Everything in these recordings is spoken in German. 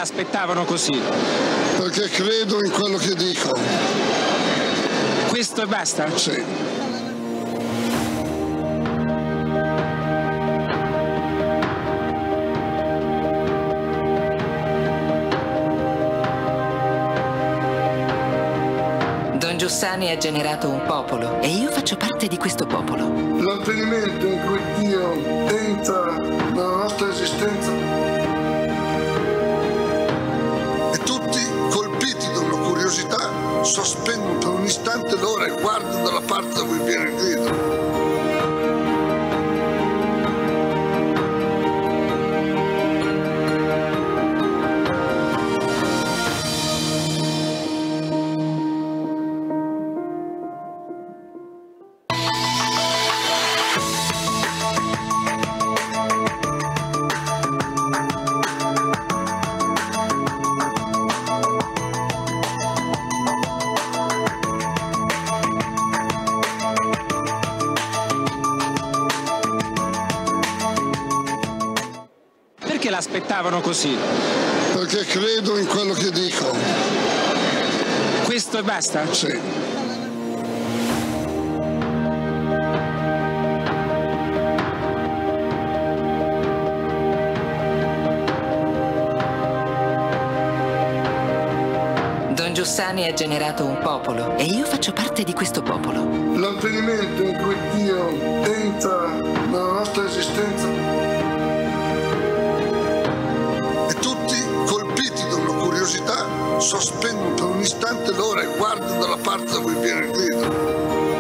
l'aspettavano così? Perché credo in quello che dico. Questo e basta? Sì. Don Giussani ha generato un popolo e io faccio parte di questo popolo. L'avvenimento in cui Dio entra nella nostra esistenza e tutti, colpiti da una curiosità, sospendono per un istante l'ora e guardano dalla parte da cui viene il grido. Perché l'aspettavano così? Perché credo in quello che dico. Questo e basta? Sì. Don Giussani ha generato un popolo e io faccio parte di questo popolo. L'avvenimento in cui Dio entra nella nostra esistenza e tutti, colpiti da una curiosità, sospendono per un istante l'ora e guardano dalla parte da cui viene il grido.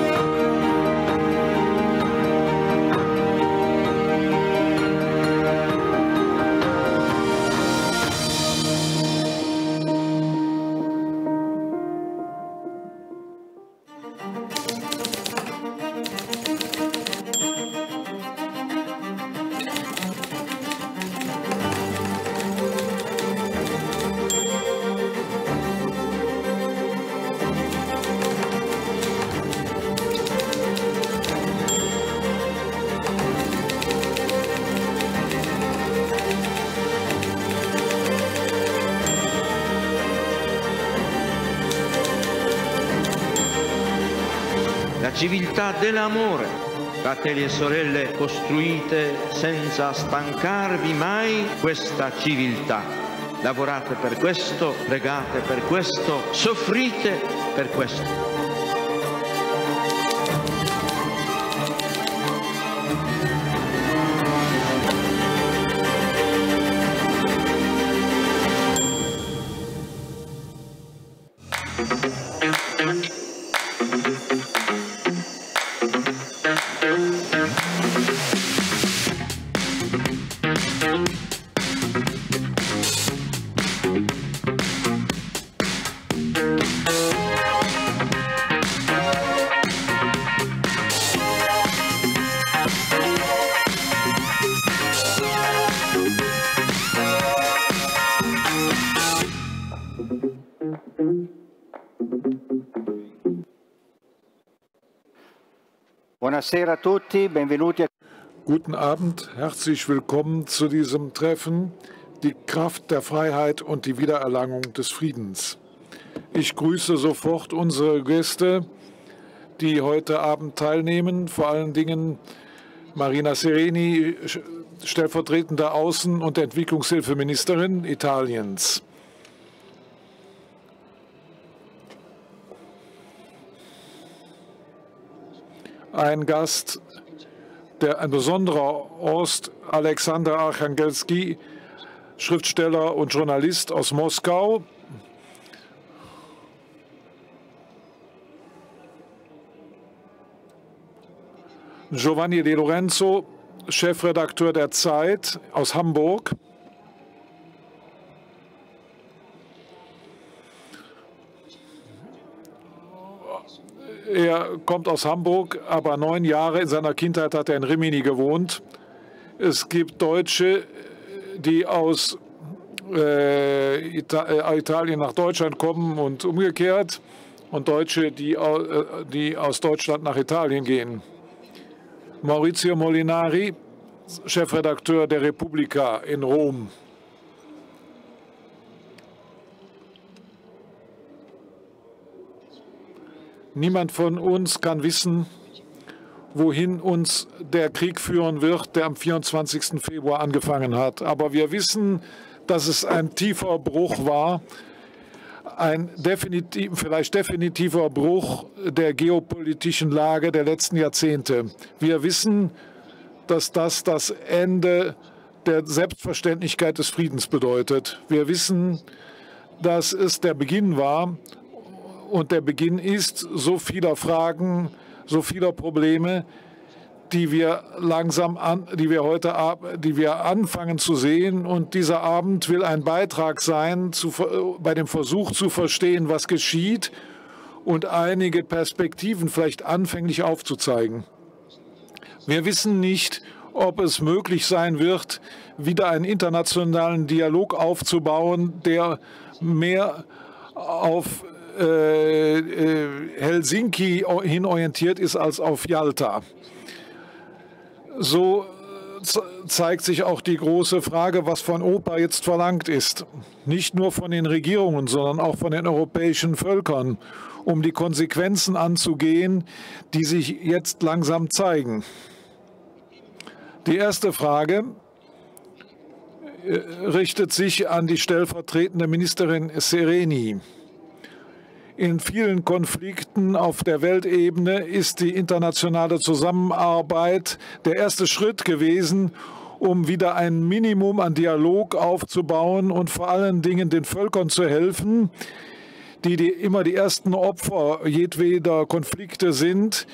La civiltà dell'amore, fratelli e sorelle, costruite senza stancarvi mai questa civiltà. Lavorate per questo, pregate per questo, soffrite per questo. Buonasera a tutti, benvenuti. Guten Abend, herzlich willkommen zu diesem Treffen, die Kraft der Freiheit und die Wiedererlangung des Friedens. Ich grüße sofort unsere Gäste, die heute Abend teilnehmen, vor allen Dingen Marina Sereni, stellvertretende Außen- und Entwicklungshilfeministerin Italiens. Ein Gast, ein besonderer Ost, Alexander Archangelski, Schriftsteller und Journalist aus Moskau. Giovanni De Lorenzo, Chefredakteur der Zeit aus Hamburg. Er kommt aus Hamburg, aber 9 Jahre in seiner Kindheit hat er in Rimini gewohnt. Es gibt Deutsche, die aus Italien nach Deutschland kommen und umgekehrt, und Deutsche, die aus Deutschland nach Italien gehen. Maurizio Molinari, Chefredakteur der Repubblica in Rom. Niemand von uns kann wissen, wohin uns der Krieg führen wird, der am 24. Februar angefangen hat. Aber wir wissen, dass es ein tiefer Bruch war, ein vielleicht definitiver Bruch der geopolitischen Lage der letzten Jahrzehnte. Wir wissen, dass das Ende der Selbstverständlichkeit des Friedens bedeutet. Wir wissen, dass es der Beginn war und der Beginn ist so vieler Fragen, so vieler Probleme, die wir anfangen zu sehen. Und dieser Abend will ein Beitrag sein, bei dem Versuch zu verstehen, was geschieht und einige Perspektiven vielleicht anfänglich aufzuzeigen. Wir wissen nicht, ob es möglich sein wird, wieder einen internationalen Dialog aufzubauen, der mehr auf Helsinki hin orientiert ist als auf Jalta. So zeigt sich auch die große Frage, was von Europa jetzt verlangt ist. Nicht nur von den Regierungen, sondern auch von den europäischen Völkern, um die Konsequenzen anzugehen, die sich jetzt langsam zeigen. Die erste Frage richtet sich an die stellvertretende Ministerin Sereni. In vielen Konflikten auf der Weltebene ist die internationale Zusammenarbeit der erste Schritt gewesen, um wieder ein Minimum an Dialog aufzubauen und vor allen Dingen den Völkern zu helfen, die immer die ersten Opfer jedweder Konflikte sind,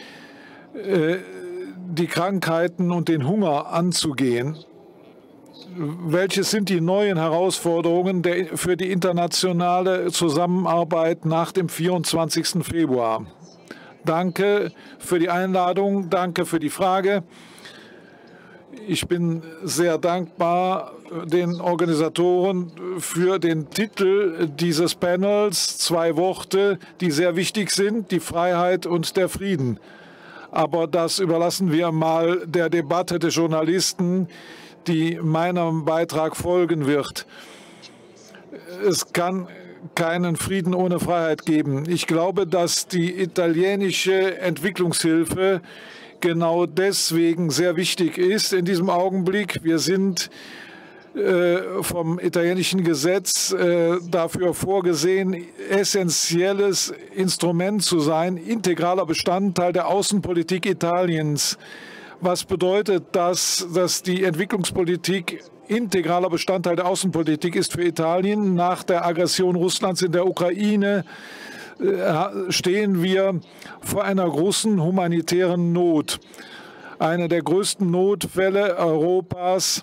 die Krankheiten und den Hunger anzugehen. Welches sind die neuen Herausforderungen für die internationale Zusammenarbeit nach dem 24. Februar? Danke für die Einladung, danke für die Frage. Ich bin sehr dankbar den Organisatoren für den Titel dieses Panels. 2 Worte, die sehr wichtig sind, die Freiheit und der Frieden. Aber das überlassen wir mal der Debatte der Journalisten, die meinem Beitrag folgen wird. Es kann keinen Frieden ohne Freiheit geben. Ich glaube, dass die italienische Entwicklungshilfe genau deswegen sehr wichtig ist in diesem Augenblick. Wir sind vom italienischen Gesetz dafür vorgesehen, essentielles Instrument zu sein, integraler Bestandteil der Außenpolitik Italiens. Was bedeutet das, dass die Entwicklungspolitik integraler Bestandteil der Außenpolitik ist für Italien? Nach der Aggression Russlands in der Ukraine stehen wir vor einer großen humanitären Not. Eine der größten Notfälle Europas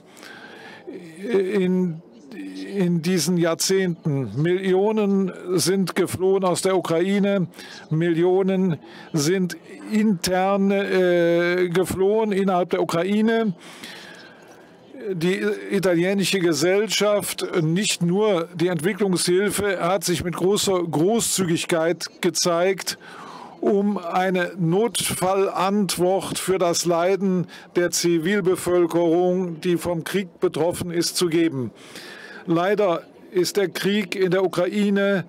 in diesen Jahrzehnten. Millionen sind geflohen aus der Ukraine, Millionen sind intern geflohen innerhalb der Ukraine. Die italienische Gesellschaft, nicht nur die Entwicklungshilfe, hat sich mit großer Großzügigkeit gezeigt, um eine Notfallantwort für das Leiden der Zivilbevölkerung, die vom Krieg betroffen ist, zu geben. Leider ist der Krieg in der Ukraine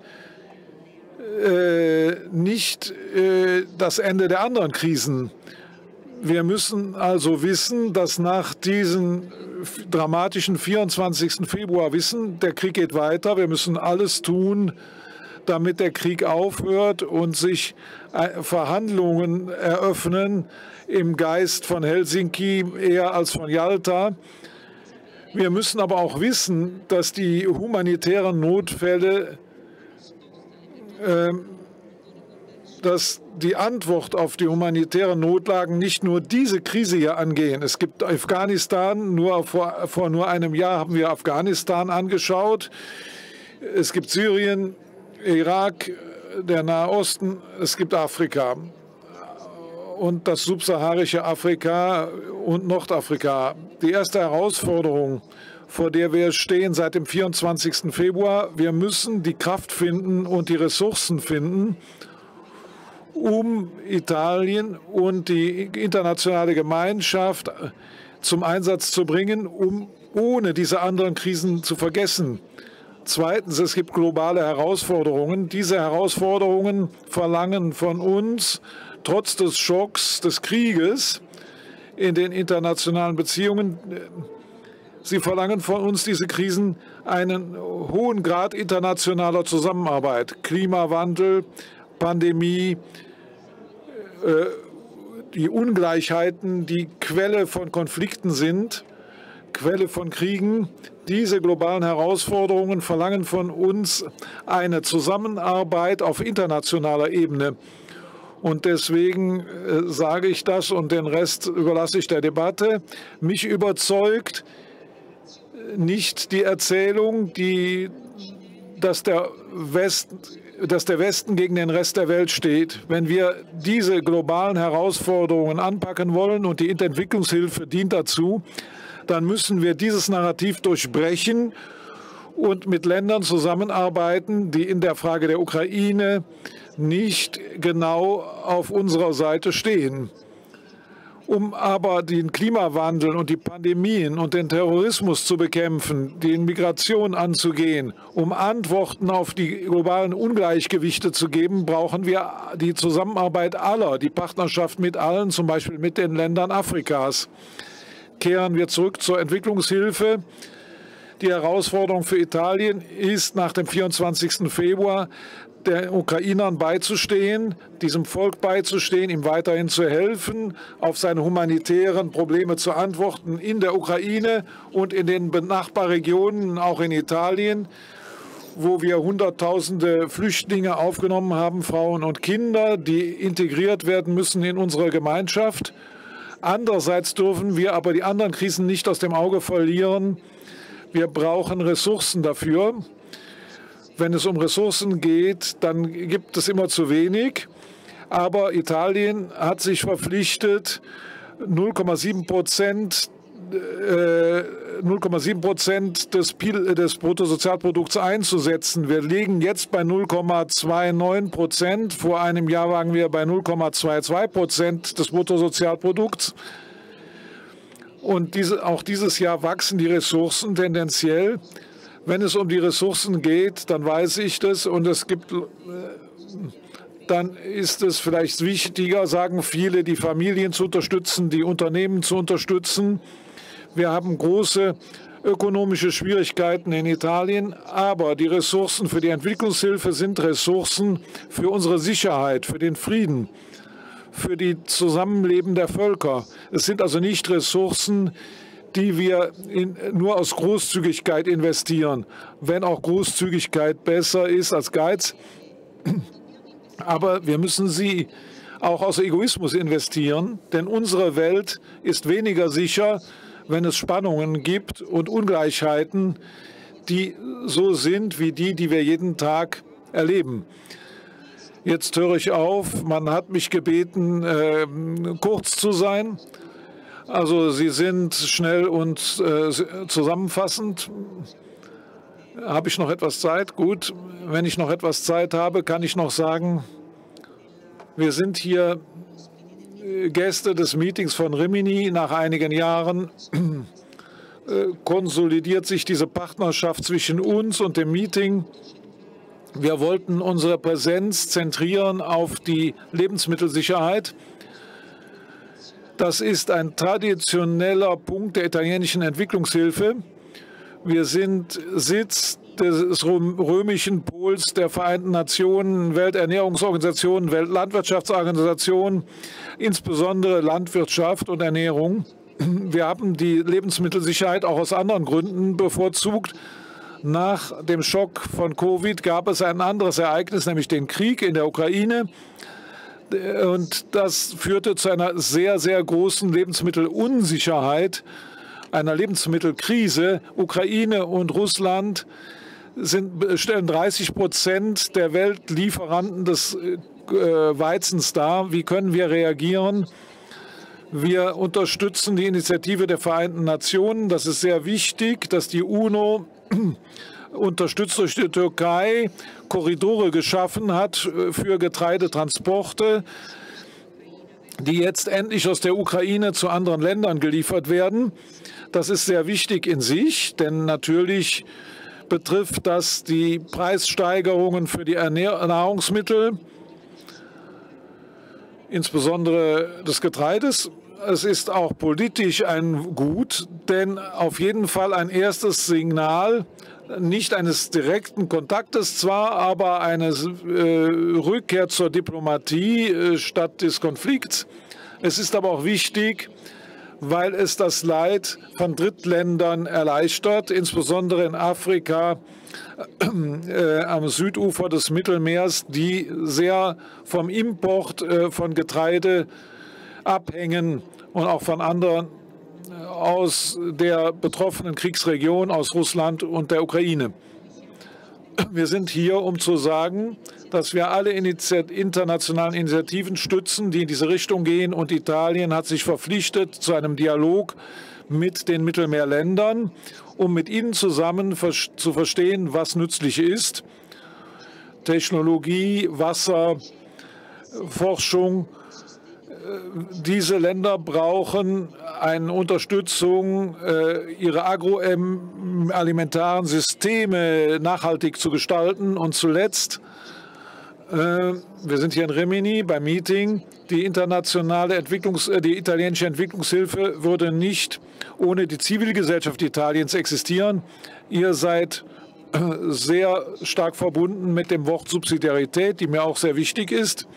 nicht das Ende der anderen Krisen. Wir müssen also wissen, dass nach diesem dramatischen 24. Februar wissen, der Krieg geht weiter. Wir müssen alles tun, damit der Krieg aufhört und sich Verhandlungen eröffnen im Geist von Helsinki eher als von Jalta. Wir müssen aber auch wissen, dass die humanitären Notfälle, dass die Antwort auf die humanitären Notlagen nicht nur diese Krise hier angehen. Es gibt Afghanistan, vor nur einem Jahr haben wir Afghanistan angeschaut. Es gibt Syrien, Irak, der Nahe Osten, es gibt Afrika und das subsaharische Afrika und Nordafrika. Die erste Herausforderung, vor der wir stehen seit dem 24. Februar, wir müssen die Kraft finden und die Ressourcen finden, um Italien und die internationale Gemeinschaft zum Einsatz zu bringen, um ohne diese anderen Krisen zu vergessen. Zweitens, es gibt globale Herausforderungen. Diese Herausforderungen verlangen von uns, trotz des Schocks des Krieges in den internationalen Beziehungen, sie verlangen von uns, diese Krisen, einen hohen Grad internationaler Zusammenarbeit. Klimawandel, Pandemie, die Ungleichheiten, die Quelle von Konflikten sind, Quelle von Kriegen. Diese globalen Herausforderungen verlangen von uns eine Zusammenarbeit auf internationaler Ebene. Und deswegen sage ich das und den Rest überlasse ich der Debatte. Mich überzeugt nicht die Erzählung, dass der Westen gegen den Rest der Welt steht. Wenn wir diese globalen Herausforderungen anpacken wollen und die Entwicklungshilfe dient dazu, dann müssen wir dieses Narrativ durchbrechen und mit Ländern zusammenarbeiten, die in der Frage der Ukraine nicht genau auf unserer Seite stehen. Um aber den Klimawandel und die Pandemien und den Terrorismus zu bekämpfen, die Migration anzugehen, um Antworten auf die globalen Ungleichgewichte zu geben, brauchen wir die Zusammenarbeit aller, die Partnerschaft mit allen, zum Beispiel mit den Ländern Afrikas. Kehren wir zurück zur Entwicklungshilfe. Die Herausforderung für Italien ist, nach dem 24. Februar den Ukrainern beizustehen, diesem Volk beizustehen, ihm weiterhin zu helfen, auf seine humanitären Probleme zu antworten in der Ukraine und in den Nachbarregionen, auch in Italien, wo wir Hunderttausende Flüchtlinge aufgenommen haben, Frauen und Kinder, die integriert werden müssen in unsere Gemeinschaft. Andererseits dürfen wir aber die anderen Krisen nicht aus dem Auge verlieren. Wir brauchen Ressourcen dafür. Wenn es um Ressourcen geht, dann gibt es immer zu wenig. Aber Italien hat sich verpflichtet, 0,7% des Bruttosozialprodukts einzusetzen. Wir liegen jetzt bei 0,29%. Vor einem Jahr waren wir bei 0,22% des Bruttosozialprodukts. Und auch dieses Jahr wachsen die Ressourcen tendenziell. Wenn es um die Ressourcen geht, dann weiß ich das und dann ist es vielleicht wichtiger, sagen viele, die Familien zu unterstützen, die Unternehmen zu unterstützen. Wir haben große ökonomische Schwierigkeiten in Italien, aber die Ressourcen für die Entwicklungshilfe sind Ressourcen für unsere Sicherheit, für den Frieden, für das Zusammenleben der Völker. Es sind also nicht Ressourcen, die wir nur aus Großzügigkeit investieren, wenn auch Großzügigkeit besser ist als Geiz. Aber wir müssen sie auch aus Egoismus investieren, denn unsere Welt ist weniger sicher, wenn es Spannungen gibt und Ungleichheiten, die so sind wie die wir jeden Tag erleben. Jetzt höre ich auf. Man hat mich gebeten, kurz zu sein. Also Sie sind schnell und zusammenfassend. Habe ich noch etwas Zeit? Gut, wenn ich noch etwas Zeit habe, kann ich noch sagen, wir sind hier Gäste des Meetings von Rimini. Nach einigen Jahren konsolidiert sich diese Partnerschaft zwischen uns und dem Meeting. Wir wollten unsere Präsenz zentrieren auf die Lebensmittelsicherheit. Das ist ein traditioneller Punkt der italienischen Entwicklungshilfe. Wir sind Sitz des römischen Pols der Vereinten Nationen, Welternährungsorganisation, Weltlandwirtschaftsorganisation, insbesondere Landwirtschaft und Ernährung. Wir haben die Lebensmittelsicherheit auch aus anderen Gründen bevorzugt. Nach dem Schock von Covid gab es ein anderes Ereignis, nämlich den Krieg in der Ukraine. Und das führte zu einer sehr, sehr großen Lebensmittelunsicherheit, einer Lebensmittelkrise. Ukraine und Russland stellen 30% der Weltlieferanten des Weizens dar. Wie können wir reagieren? Wir unterstützen die Initiative der Vereinten Nationen. Das ist sehr wichtig, dass die UNO unterstützt durch die Türkei Korridore geschaffen hat für Getreidetransporte, die jetzt endlich aus der Ukraine zu anderen Ländern geliefert werden. Das ist sehr wichtig in sich, denn natürlich betrifft das die Preissteigerungen für die Nahrungsmittel, insbesondere des Getreides. Es ist auch politisch ein Gut, denn auf jeden Fall ein erstes Signal, nicht eines direkten Kontaktes zwar, aber eine Rückkehr zur Diplomatie statt des Konflikts. Es ist aber auch wichtig, weil es das Leid von Drittländern erleichtert, insbesondere in Afrika, am Südufer des Mittelmeers, die sehr vom Import von Getreide abhängen und auch von anderen aus der betroffenen Kriegsregion, aus Russland und der Ukraine. Wir sind hier, um zu sagen, dass wir alle internationalen Initiativen stützen, die in diese Richtung gehen. Und Italien hat sich verpflichtet zu einem Dialog mit den Mittelmeerländern, um mit ihnen zusammen zu verstehen, was nützlich ist. Technologie, Wasser, Forschung. Diese Länder brauchen eine Unterstützung, ihre agroalimentaren Systeme nachhaltig zu gestalten. Und zuletzt, wir sind hier in Rimini beim Meeting, die italienische Entwicklungshilfe würde nicht ohne die Zivilgesellschaft Italiens existieren. Ihr seid sehr stark verbunden mit dem Wort Subsidiarität, die mir auch sehr wichtig ist.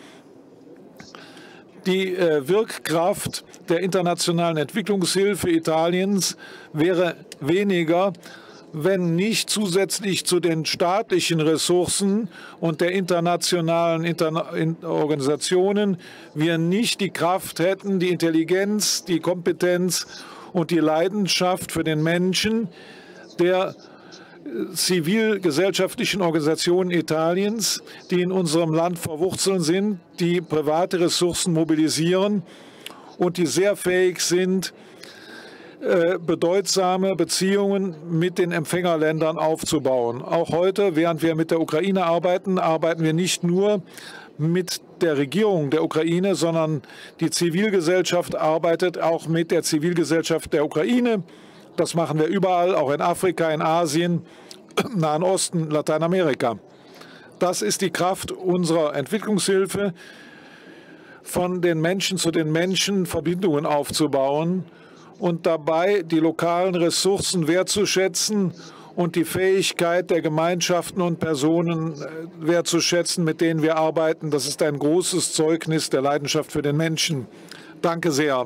Die Wirkkraft der internationalen Entwicklungshilfe Italiens wäre weniger, wenn nicht zusätzlich zu den staatlichen Ressourcen und der internationalen Organisationen wir nicht die Kraft hätten, die Intelligenz, die Kompetenz und die Leidenschaft für den Menschen der zivilgesellschaftlichen Organisationen Italiens, die in unserem Land verwurzelt sind, die private Ressourcen mobilisieren und die sehr fähig sind, bedeutsame Beziehungen mit den Empfängerländern aufzubauen. Auch heute, während wir mit der Ukraine arbeiten, arbeiten wir nicht nur mit der Regierung der Ukraine, sondern die Zivilgesellschaft arbeitet auch mit der Zivilgesellschaft der Ukraine. Das machen wir überall, auch in Afrika, in Asien, im Nahen Osten, Lateinamerika. Das ist die Kraft unserer Entwicklungshilfe, von den Menschen zu den Menschen Verbindungen aufzubauen und dabei die lokalen Ressourcen wertzuschätzen und die Fähigkeit der Gemeinschaften und Personen wertzuschätzen, mit denen wir arbeiten. Das ist ein großes Zeugnis der Leidenschaft für den Menschen. Danke sehr.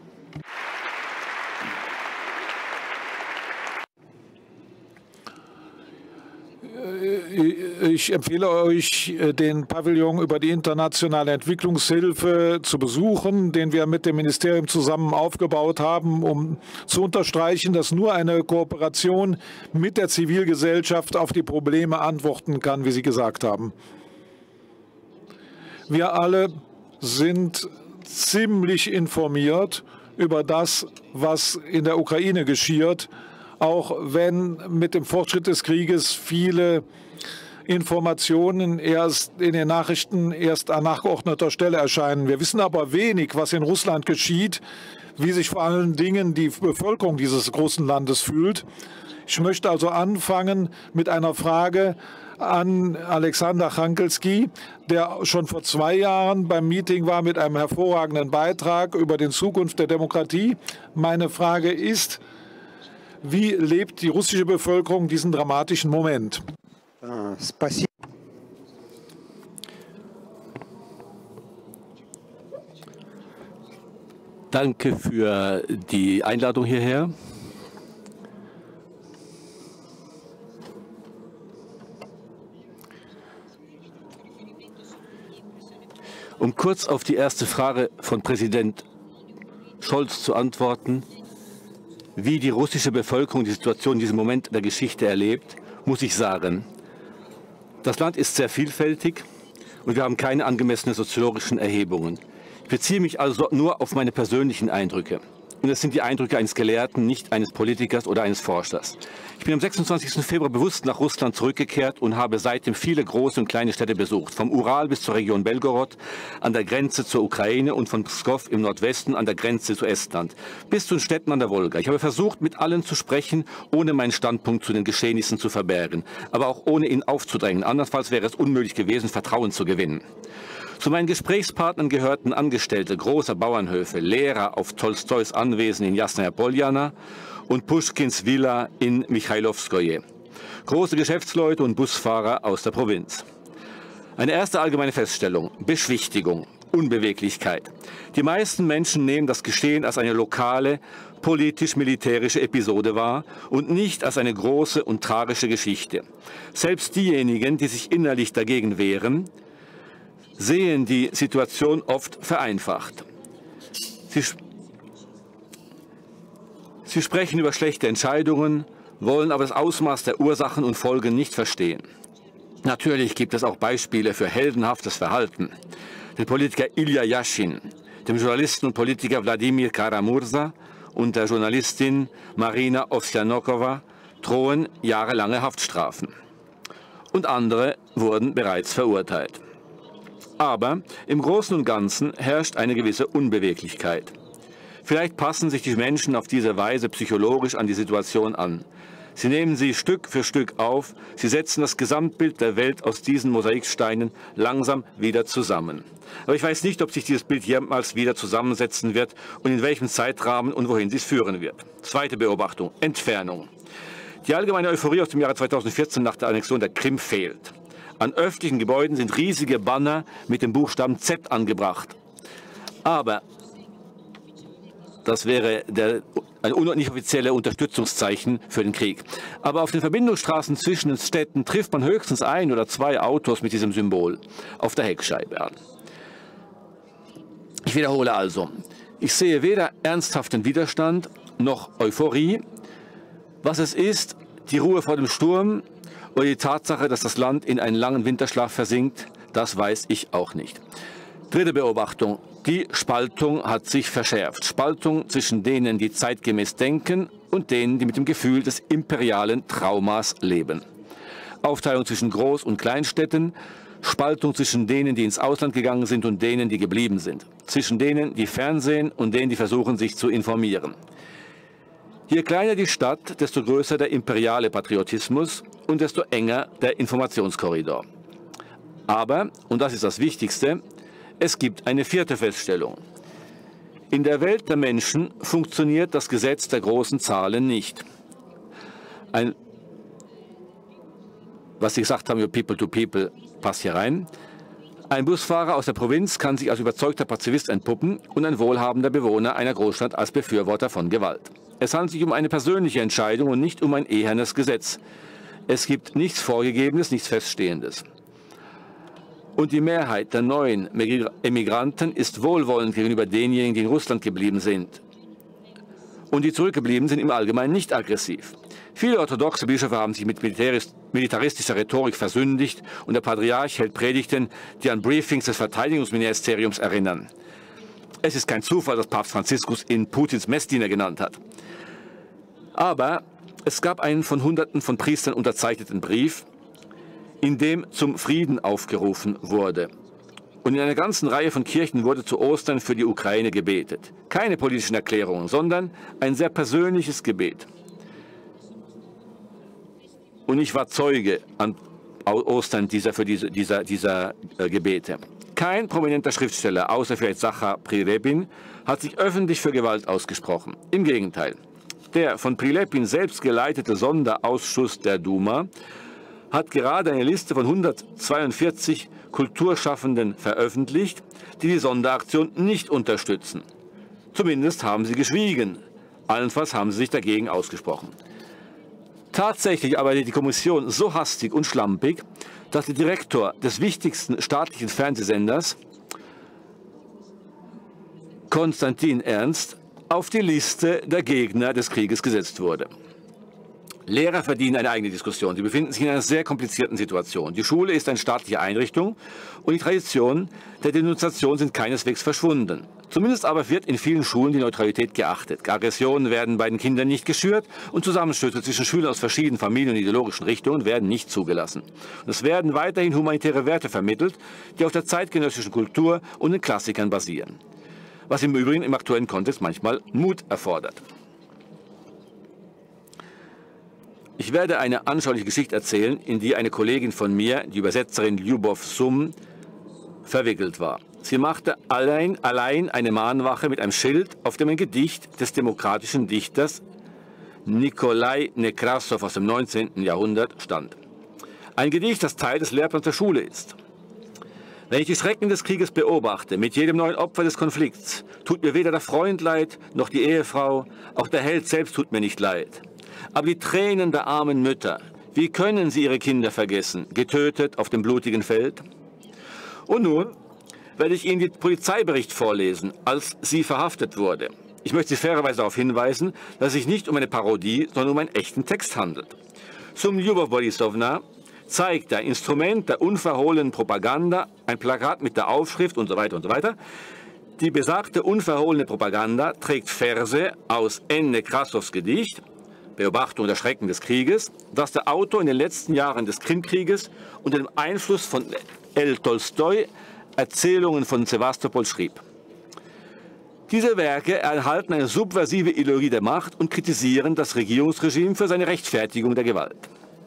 Ich empfehle euch, den Pavillon über die internationale Entwicklungshilfe zu besuchen, den wir mit dem Ministerium zusammen aufgebaut haben, um zu unterstreichen, dass nur eine Kooperation mit der Zivilgesellschaft auf die Probleme antworten kann, wie Sie gesagt haben. Wir alle sind ziemlich informiert über das, was in der Ukraine geschieht, auch wenn mit dem Fortschritt des Krieges viele Informationen erst in den Nachrichten erst an nachgeordneter Stelle erscheinen. Wir wissen aber wenig, was in Russland geschieht, wie sich vor allen Dingen die Bevölkerung dieses großen Landes fühlt. Ich möchte also anfangen mit einer Frage an Alexander Chankelski, der schon vor 2 Jahren beim Meeting war mit einem hervorragenden Beitrag über die Zukunft der Demokratie. Meine Frage ist, wie lebt die russische Bevölkerung diesen dramatischen Moment? Danke für die Einladung hierher. Um kurz auf die erste Frage von Präsident Scholz zu antworten, wie die russische Bevölkerung die Situation in diesem Moment der Geschichte erlebt, muss ich sagen, das Land ist sehr vielfältig und wir haben keine angemessenen soziologischen Erhebungen. Ich beziehe mich also nur auf meine persönlichen Eindrücke. Und es sind die Eindrücke eines Gelehrten, nicht eines Politikers oder eines Forschers. Ich bin am 26. Februar bewusst nach Russland zurückgekehrt und habe seitdem viele große und kleine Städte besucht. Vom Ural bis zur Region Belgorod an der Grenze zur Ukraine und von Pskow im Nordwesten an der Grenze zu Estland bis zu den Städten an der Wolga. Ich habe versucht, mit allen zu sprechen, ohne meinen Standpunkt zu den Geschehnissen zu verbergen, aber auch ohne ihn aufzudrängen. Andernfalls wäre es unmöglich gewesen, Vertrauen zu gewinnen. Zu meinen Gesprächspartnern gehörten Angestellte großer Bauernhöfe, Lehrer auf Tolstois Anwesen in Jasnaja Poljana und Puschkins Villa in Michailovskoje, große Geschäftsleute und Busfahrer aus der Provinz. Eine erste allgemeine Feststellung: Beschwichtigung, Unbeweglichkeit. Die meisten Menschen nehmen das Geschehen als eine lokale, politisch-militärische Episode wahr und nicht als eine große und tragische Geschichte. Selbst diejenigen, die sich innerlich dagegen wehren, sehen die Situation oft vereinfacht. Sie sprechen über schlechte Entscheidungen, wollen aber das Ausmaß der Ursachen und Folgen nicht verstehen. Natürlich gibt es auch Beispiele für heldenhaftes Verhalten. Der Politiker Ilya Yashin, dem Journalisten und Politiker Wladimir Kara-Murza und der Journalistin Marina Ovsyanokova drohen jahrelange Haftstrafen. Und andere wurden bereits verurteilt. Aber im Großen und Ganzen herrscht eine gewisse Unbeweglichkeit. Vielleicht passen sich die Menschen auf diese Weise psychologisch an die Situation an. Sie nehmen sie Stück für Stück auf, sie setzen das Gesamtbild der Welt aus diesen Mosaiksteinen langsam wieder zusammen. Aber ich weiß nicht, ob sich dieses Bild jemals wieder zusammensetzen wird und in welchem Zeitrahmen und wohin sie es führen wird. Zweite Beobachtung: Entfernung. Die allgemeine Euphorie aus dem Jahre 2014 nach der Annexion der Krim fehlt. An öffentlichen Gebäuden sind riesige Banner mit dem Buchstaben Z angebracht. Aber das wäre ein nicht offizielles Unterstützungszeichen für den Krieg. Aber auf den Verbindungsstraßen zwischen den Städten trifft man höchstens 1 oder 2 Autos mit diesem Symbol auf der Heckscheibe an. Ich wiederhole also: Ich sehe weder ernsthaften Widerstand noch Euphorie. Was es ist, die Ruhe vor dem Sturm oder die Tatsache, dass das Land in einen langen Winterschlaf versinkt, das weiß ich auch nicht. Dritte Beobachtung: Die Spaltung hat sich verschärft. Spaltung zwischen denen, die zeitgemäß denken, und denen, die mit dem Gefühl des imperialen Traumas leben. Aufteilung zwischen Groß- und Kleinstädten. Spaltung zwischen denen, die ins Ausland gegangen sind, und denen, die geblieben sind. Zwischen denen, die fernsehen, und denen, die versuchen, sich zu informieren. Je kleiner die Stadt, desto größer der imperiale Patriotismus und desto enger der Informationskorridor. Aber, und das ist das Wichtigste, es gibt eine vierte Feststellung. In der Welt der Menschen funktioniert das Gesetz der großen Zahlen nicht. Was Sie gesagt haben über People to People, passt hier rein. Ein Busfahrer aus der Provinz kann sich als überzeugter Pazifist entpuppen und ein wohlhabender Bewohner einer Großstadt als Befürworter von Gewalt. Es handelt sich um eine persönliche Entscheidung und nicht um ein ehernes Gesetz. Es gibt nichts Vorgegebenes, nichts Feststehendes. Und die Mehrheit der neuen Emigranten ist wohlwollend gegenüber denjenigen, die in Russland geblieben sind. Und die zurückgeblieben sind im Allgemeinen nicht aggressiv. Viele orthodoxe Bischöfe haben sich mit militaristischer Rhetorik versündigt und der Patriarch hält Predigten, die an Briefings des Verteidigungsministeriums erinnern. Es ist kein Zufall, dass Papst Franziskus ihn Putins Messdiener genannt hat. Aber es gab einen von Hunderten von Priestern unterzeichneten Brief, in dem zum Frieden aufgerufen wurde. Und in einer ganzen Reihe von Kirchen wurde zu Ostern für die Ukraine gebetet. Keine politischen Erklärungen, sondern ein sehr persönliches Gebet. Und ich war Zeuge an Ostern dieser Gebete. Kein prominenter Schriftsteller, außer vielleicht Sachar Prilepin, hat sich öffentlich für Gewalt ausgesprochen. Im Gegenteil. Der von Prilepin selbst geleitete Sonderausschuss der Duma hat gerade eine Liste von 142 Kulturschaffenden veröffentlicht, die die Sonderaktion nicht unterstützen. Zumindest haben sie geschwiegen. Allenfalls haben sie sich dagegen ausgesprochen. Tatsächlich arbeitet die Kommission so hastig und schlampig, dass der Direktor des wichtigsten staatlichen Fernsehsenders, Konstantin Ernst, auf die Liste der Gegner des Krieges gesetzt wurde. Lehrer verdienen eine eigene Diskussion. Sie befinden sich in einer sehr komplizierten Situation. Die Schule ist eine staatliche Einrichtung und die Traditionen der Denunziation sind keineswegs verschwunden. Zumindest aber wird in vielen Schulen die Neutralität geachtet. Aggressionen werden bei den Kindern nicht geschürt und Zusammenstöße zwischen Schülern aus verschiedenen Familien und ideologischen Richtungen werden nicht zugelassen. Und es werden weiterhin humanitäre Werte vermittelt, die auf der zeitgenössischen Kultur und den Klassikern basieren. Was im Übrigen im aktuellen Kontext manchmal Mut erfordert. Ich werde eine anschauliche Geschichte erzählen, in die eine Kollegin von mir, die Übersetzerin Lyubov Sum, verwickelt war. Sie machte allein eine Mahnwache mit einem Schild, auf dem ein Gedicht des demokratischen Dichters Nikolai Nekrassow aus dem 19. Jahrhundert stand. Ein Gedicht, das Teil des Lehrplans der Schule ist. Wenn ich die Schrecken des Krieges beobachte, mit jedem neuen Opfer des Konflikts, tut mir weder der Freund leid, noch die Ehefrau, auch der Held selbst tut mir nicht leid. Aber die Tränen der armen Mütter, wie können sie ihre Kinder vergessen, getötet auf dem blutigen Feld? Und nun werde ich Ihnen den Polizeibericht vorlesen, als sie verhaftet wurde. Ich möchte Sie fairerweise darauf hinweisen, dass es sich nicht um eine Parodie, sondern um einen echten Text handelt. Sum Lyubov Borisowna zeigt ein Instrument der unverhohlenen Propaganda, ein Plakat mit der Aufschrift und so weiter und so weiter. Die besagte unverhohlene Propaganda trägt Verse aus N. Nekrassows Gedicht, Beobachtung der Schrecken des Krieges, das der Autor in den letzten Jahren des Krimkrieges unter dem Einfluss von L. Tolstoi Erzählungen von Sewastopol schrieb. Diese Werke erhalten eine subversive Ideologie der Macht und kritisieren das Regierungsregime für seine Rechtfertigung der Gewalt.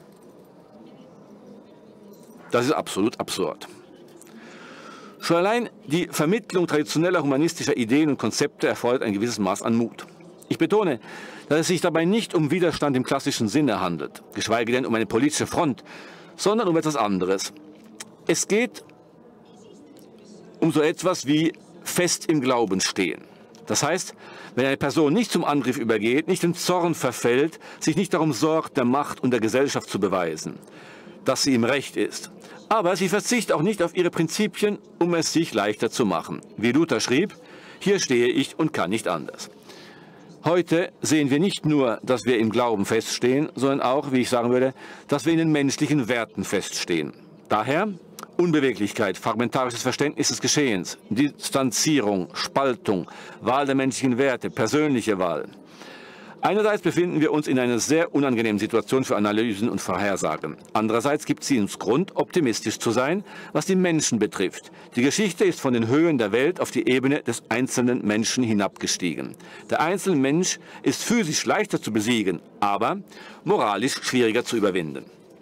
Das ist absolut absurd. Schon allein die Vermittlung traditioneller humanistischer Ideen und Konzepte erfordert ein gewisses Maß an Mut. Ich betone, dass es sich dabei nicht um Widerstand im klassischen Sinne handelt, geschweige denn um eine politische Front, sondern um etwas anderes. Es geht um so etwas wie fest im Glauben stehen. Das heißt, wenn eine Person nicht zum Angriff übergeht, nicht in Zorn verfällt, sich nicht darum sorgt, der Macht und der Gesellschaft zu beweisen, dass sie im Recht ist. Aber sie verzichtet auch nicht auf ihre Prinzipien, um es sich leichter zu machen. Wie Luther schrieb, hier stehe ich und kann nicht anders. Heute sehen wir nicht nur, dass wir im Glauben feststehen, sondern auch, wie ich sagen würde, dass wir in den menschlichen Werten feststehen. Daher Unbeweglichkeit, fragmentarisches Verständnis des Geschehens, Distanzierung, Spaltung, Wahl der menschlichen Werte, persönliche Wahl. Einerseits befinden wir uns in einer sehr unangenehmen Situation für Analysen und Vorhersagen. Andererseits gibt sie uns Grund, optimistisch zu sein, was die Menschen betrifft. Die Geschichte ist von den Höhen der Welt auf die Ebene des einzelnen Menschen hinabgestiegen. Der einzelne Mensch ist physisch leichter zu besiegen, aber moralisch schwieriger zu überwinden.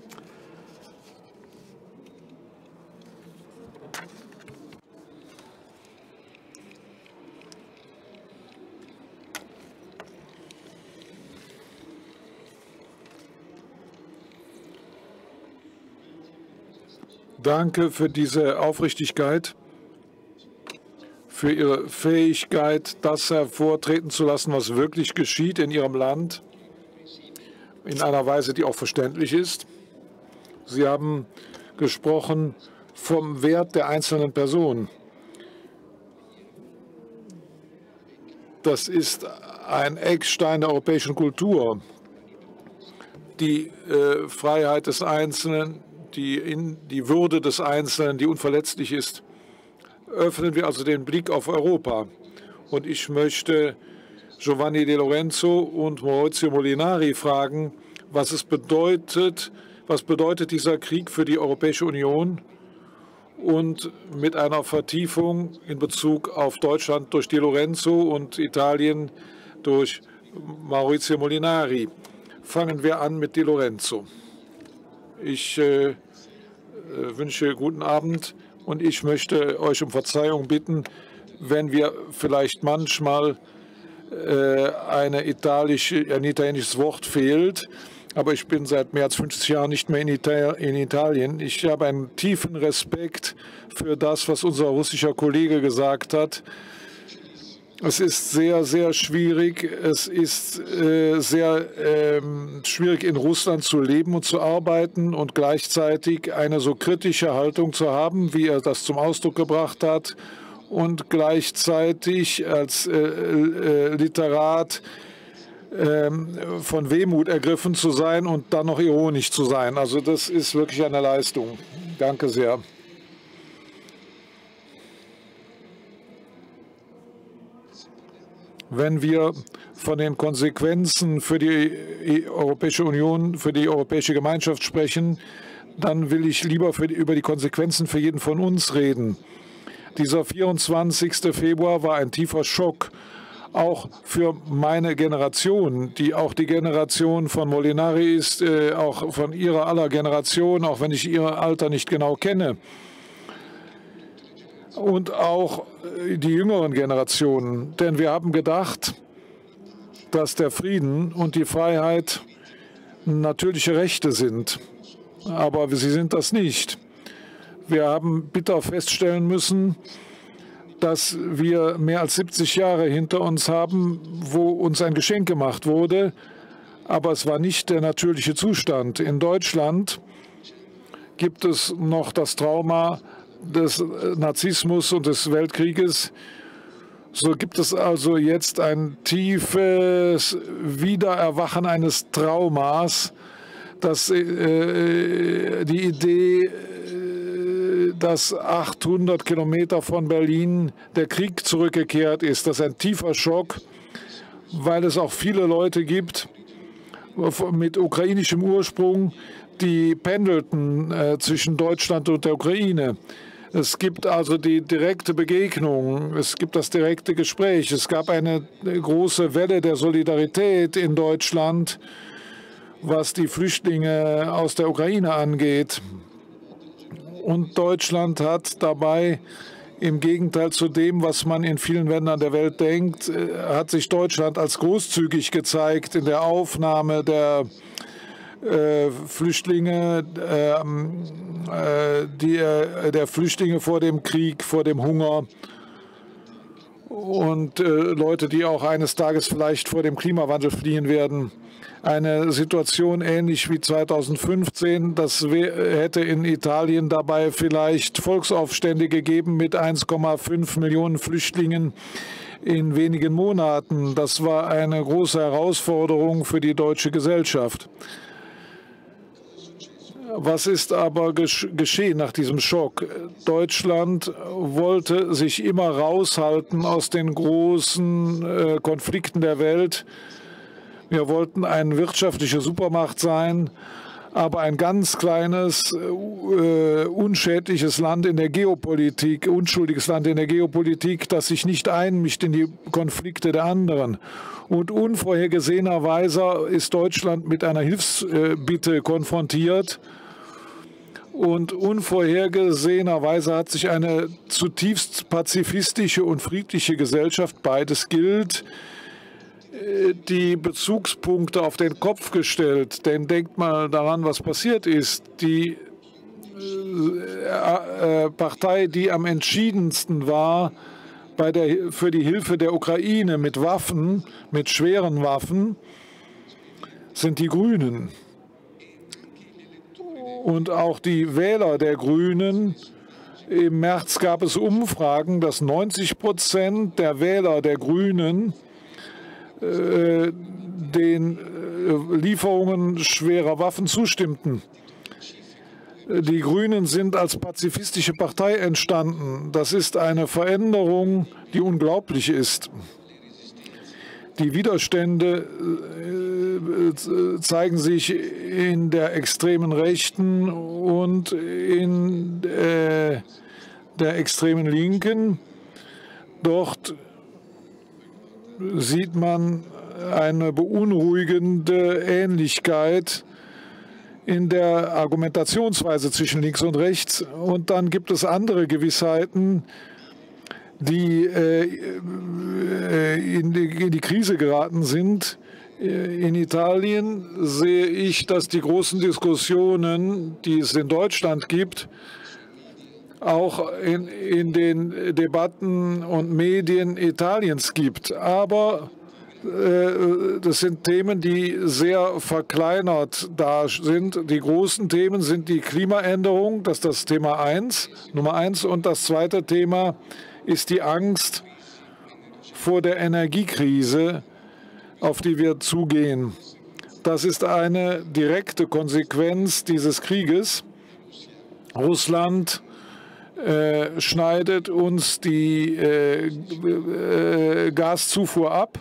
Danke für diese Aufrichtigkeit, für Ihre Fähigkeit, das hervortreten zu lassen, was wirklich geschieht in Ihrem Land, in einer Weise, die auch verständlich ist. Sie haben gesprochen vom Wert der einzelnen Person. Das ist ein Eckstein der europäischen Kultur. Die Freiheit des Einzelnen, die Würde des Einzelnen, die unverletzlich ist. Öffnen wir also den Blick auf Europa. Und ich möchte Giovanni De Lorenzo und Maurizio Molinari fragen, was bedeutet dieser Krieg für die Europäische Union, und mit einer Vertiefung in Bezug auf Deutschland durch De Lorenzo und Italien durch Maurizio Molinari. Fangen wir an mit De Lorenzo. Ich wünsche guten Abend und ich möchte euch um Verzeihung bitten, wenn wir vielleicht manchmal ein italienisches Wort fehlt. Aber ich bin seit mehr als 50 Jahren nicht mehr in Italien. Ich habe einen tiefen Respekt für das, was unser russischer Kollege gesagt hat. Es ist sehr, sehr schwierig. Es ist sehr schwierig, in Russland zu leben und zu arbeiten und gleichzeitig eine so kritische Haltung zu haben, wie er das zum Ausdruck gebracht hat, und gleichzeitig als Literat von Wehmut ergriffen zu sein und dann noch ironisch zu sein. Also das ist wirklich eine Leistung. Danke sehr. Wenn wir von den Konsequenzen für die Europäische Union, für die Europäische Gemeinschaft sprechen, dann will ich lieber über die Konsequenzen für jeden von uns reden. Dieser 24. Februar war ein tiefer Schock, auch für meine Generation, die auch die Generation von Molinari ist, auch von ihrer aller Generation, auch wenn ich ihr Alter nicht genau kenne. Und auch die jüngeren Generationen. Denn wir haben gedacht, dass der Frieden und die Freiheit natürliche Rechte sind. Aber sie sind das nicht. Wir haben bitter feststellen müssen, dass wir mehr als 70 Jahre hinter uns haben, wo uns ein Geschenk gemacht wurde. Aber es war nicht der natürliche Zustand. In Deutschland gibt es noch das Trauma des Narzissmus und des Weltkrieges. So gibt es also jetzt ein tiefes Wiedererwachen eines Traumas, dass die Idee, dass 800 Kilometer von Berlin der Krieg zurückgekehrt ist, das ist ein tiefer Schock, weil es auch viele Leute gibt mit ukrainischem Ursprung, die pendelten zwischen Deutschland und der Ukraine. Es gibt also die direkte Begegnung, es gibt das direkte Gespräch. Es gab eine große Welle der Solidarität in Deutschland, was die Flüchtlinge aus der Ukraine angeht. Und Deutschland hat dabei, im Gegenteil zu dem, was man in vielen Ländern der Welt denkt, hat sich Deutschland als großzügig gezeigt in der Aufnahme der Flüchtlinge, der Flüchtlinge vor dem Krieg, vor dem Hunger und Leute, die auch eines Tages vielleicht vor dem Klimawandel fliehen werden. Eine Situation ähnlich wie 2015, das hätte in Italien dabei vielleicht Volksaufstände gegeben mit 1,5 Millionen Flüchtlingen in wenigen Monaten. Das war eine große Herausforderung für die deutsche Gesellschaft. Was ist aber geschehen nach diesem Schock? Deutschland wollte sich immer raushalten aus den großen Konflikten der Welt. Wir wollten eine wirtschaftliche Supermacht sein, aber ein ganz kleines, unschädliches Land in der Geopolitik, unschuldiges Land in der Geopolitik, das sich nicht einmischt in die Konflikte der anderen. Und unvorhergesehenerweise ist Deutschland mit einer Hilfsbitte konfrontiert. Und unvorhergesehenerweise hat sich eine zutiefst pazifistische und friedliche Gesellschaft, beides gilt, die Bezugspunkte auf den Kopf gestellt. Denn denkt mal daran, was passiert ist. Die Partei, die am entschiedensten war für die Hilfe der Ukraine mit Waffen, mit schweren Waffen, sind die Grünen. Und auch die Wähler der Grünen, im März gab es Umfragen, dass 90% der Wähler der Grünen den Lieferungen schwerer Waffen zustimmten. Die Grünen sind als pazifistische Partei entstanden. Das ist eine Veränderung, die unglaublich ist. Die Widerstände zeigen sich in der extremen Rechten und in der extremen Linken. Dort sieht man eine beunruhigende Ähnlichkeit in der Argumentationsweise zwischen links und rechts. Und dann gibt es andere Gewissheiten, die in die Krise geraten sind. In Italien sehe ich, dass die großen Diskussionen, die es in Deutschland gibt, auch in den Debatten und Medien Italiens gibt. Aber das sind Themen, die sehr verkleinert da sind. Die großen Themen sind die Klimaänderung, das ist das Thema Nummer eins. Und das zweite Thema ist die Angst vor der Energiekrise, auf die wir zugehen. Das ist eine direkte Konsequenz dieses Krieges. Russland schneidet uns die Gaszufuhr ab,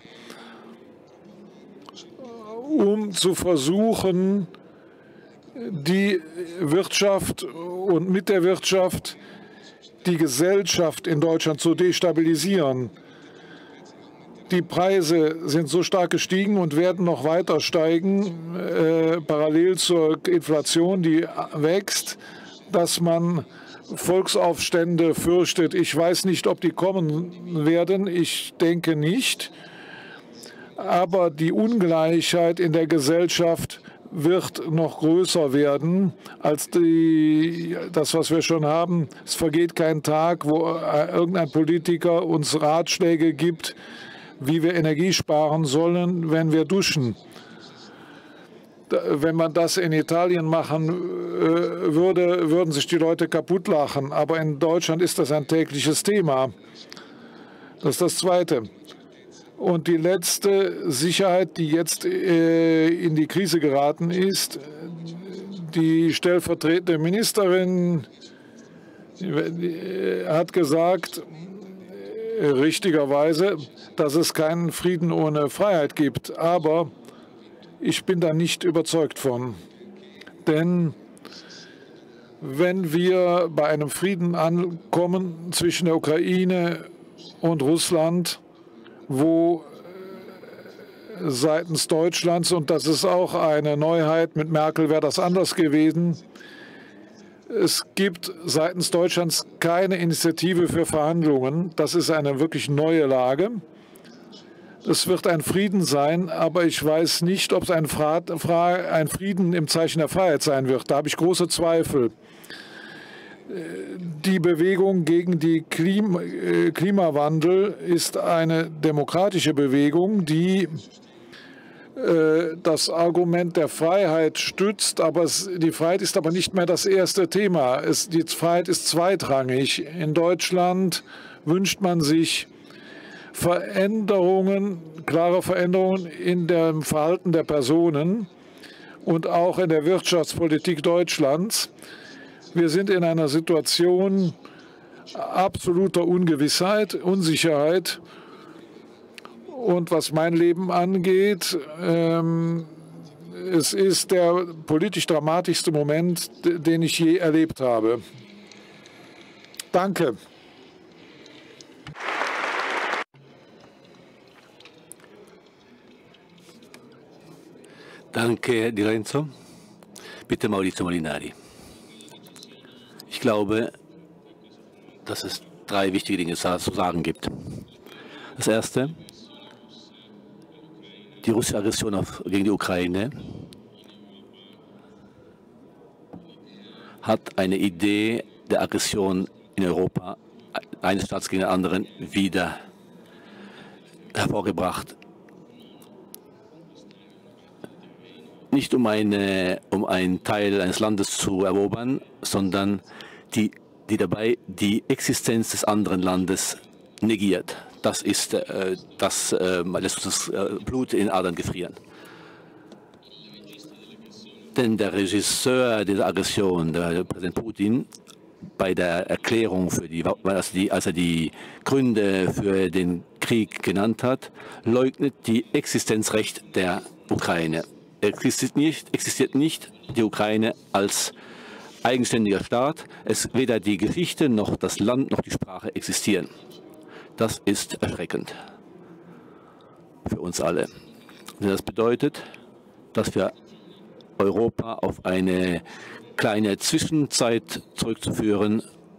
um zu versuchen, die Wirtschaft und mit der Wirtschaft die Gesellschaft in Deutschland zu destabilisieren. Die Preise sind so stark gestiegen und werden noch weiter steigen, parallel zur Inflation, die wächst, dass man Volksaufstände fürchtet. Ich weiß nicht, ob die kommen werden. Ich denke nicht. Aber die Ungleichheit in der Gesellschaft wird noch größer werden als das, was wir schon haben. Es vergeht kein Tag, wo irgendein Politiker uns Ratschläge gibt, wie wir Energie sparen sollen, wenn wir duschen. Wenn man das in Italien machen würde, würden sich die Leute kaputt lachen. Aber in Deutschland ist das ein tägliches Thema. Das ist das Zweite. Und die letzte Sicherheit, die jetzt in die Krise geraten ist, die stellvertretende Ministerin hat gesagt, richtigerweise, dass es keinen Frieden ohne Freiheit gibt. Aber ich bin da nicht überzeugt von. Denn wenn wir bei einem Frieden ankommen zwischen der Ukraine und Russland, wo seitens Deutschlands, und das ist auch eine Neuheit, mit Merkel wäre das anders gewesen, es gibt seitens Deutschlands keine Initiative für Verhandlungen. Das ist eine wirklich neue Lage. Es wird ein Frieden sein, aber ich weiß nicht, ob es ein Frieden im Zeichen der Freiheit sein wird. Da habe ich große Zweifel. Die Bewegung gegen den Klimawandel ist eine demokratische Bewegung, die das Argument der Freiheit stützt, aber die Freiheit ist aber nicht mehr das erste Thema. Die Freiheit ist zweitrangig. In Deutschland wünscht man sich Veränderungen, klare Veränderungen in dem Verhalten der Personen und auch in der Wirtschaftspolitik Deutschlands. Wir sind in einer Situation absoluter Ungewissheit, Unsicherheit. Und was mein Leben angeht, es ist der politisch dramatischste Moment, den ich je erlebt habe. Danke. Danke, Di Renzo. Bitte Maurizio Molinari. Ich glaube, dass es 3 wichtige Dinge zu sagen gibt. Das erste: Die russische Aggression gegen die Ukraine hat eine Idee der Aggression in Europa, eines Staats gegen den anderen, wieder hervorgebracht. Nicht um einen Teil eines Landes zu erobern, sondern die dabei die Existenz des anderen Landes negiert. Das lässt uns das Blut in den Adern gefrieren. Denn der Regisseur dieser Aggression, der Präsident Putin, bei der Erklärung, als er die Gründe für den Krieg genannt hat, leugnet die Existenzrecht der Ukraine. Existiert nicht die Ukraine als eigenständiger Staat. Weder die Geschichte noch das Land noch die Sprache existieren. Das ist erschreckend für uns alle. Und das bedeutet, dass wir Europa auf eine kleine Zwischenzeit zurückzuführen,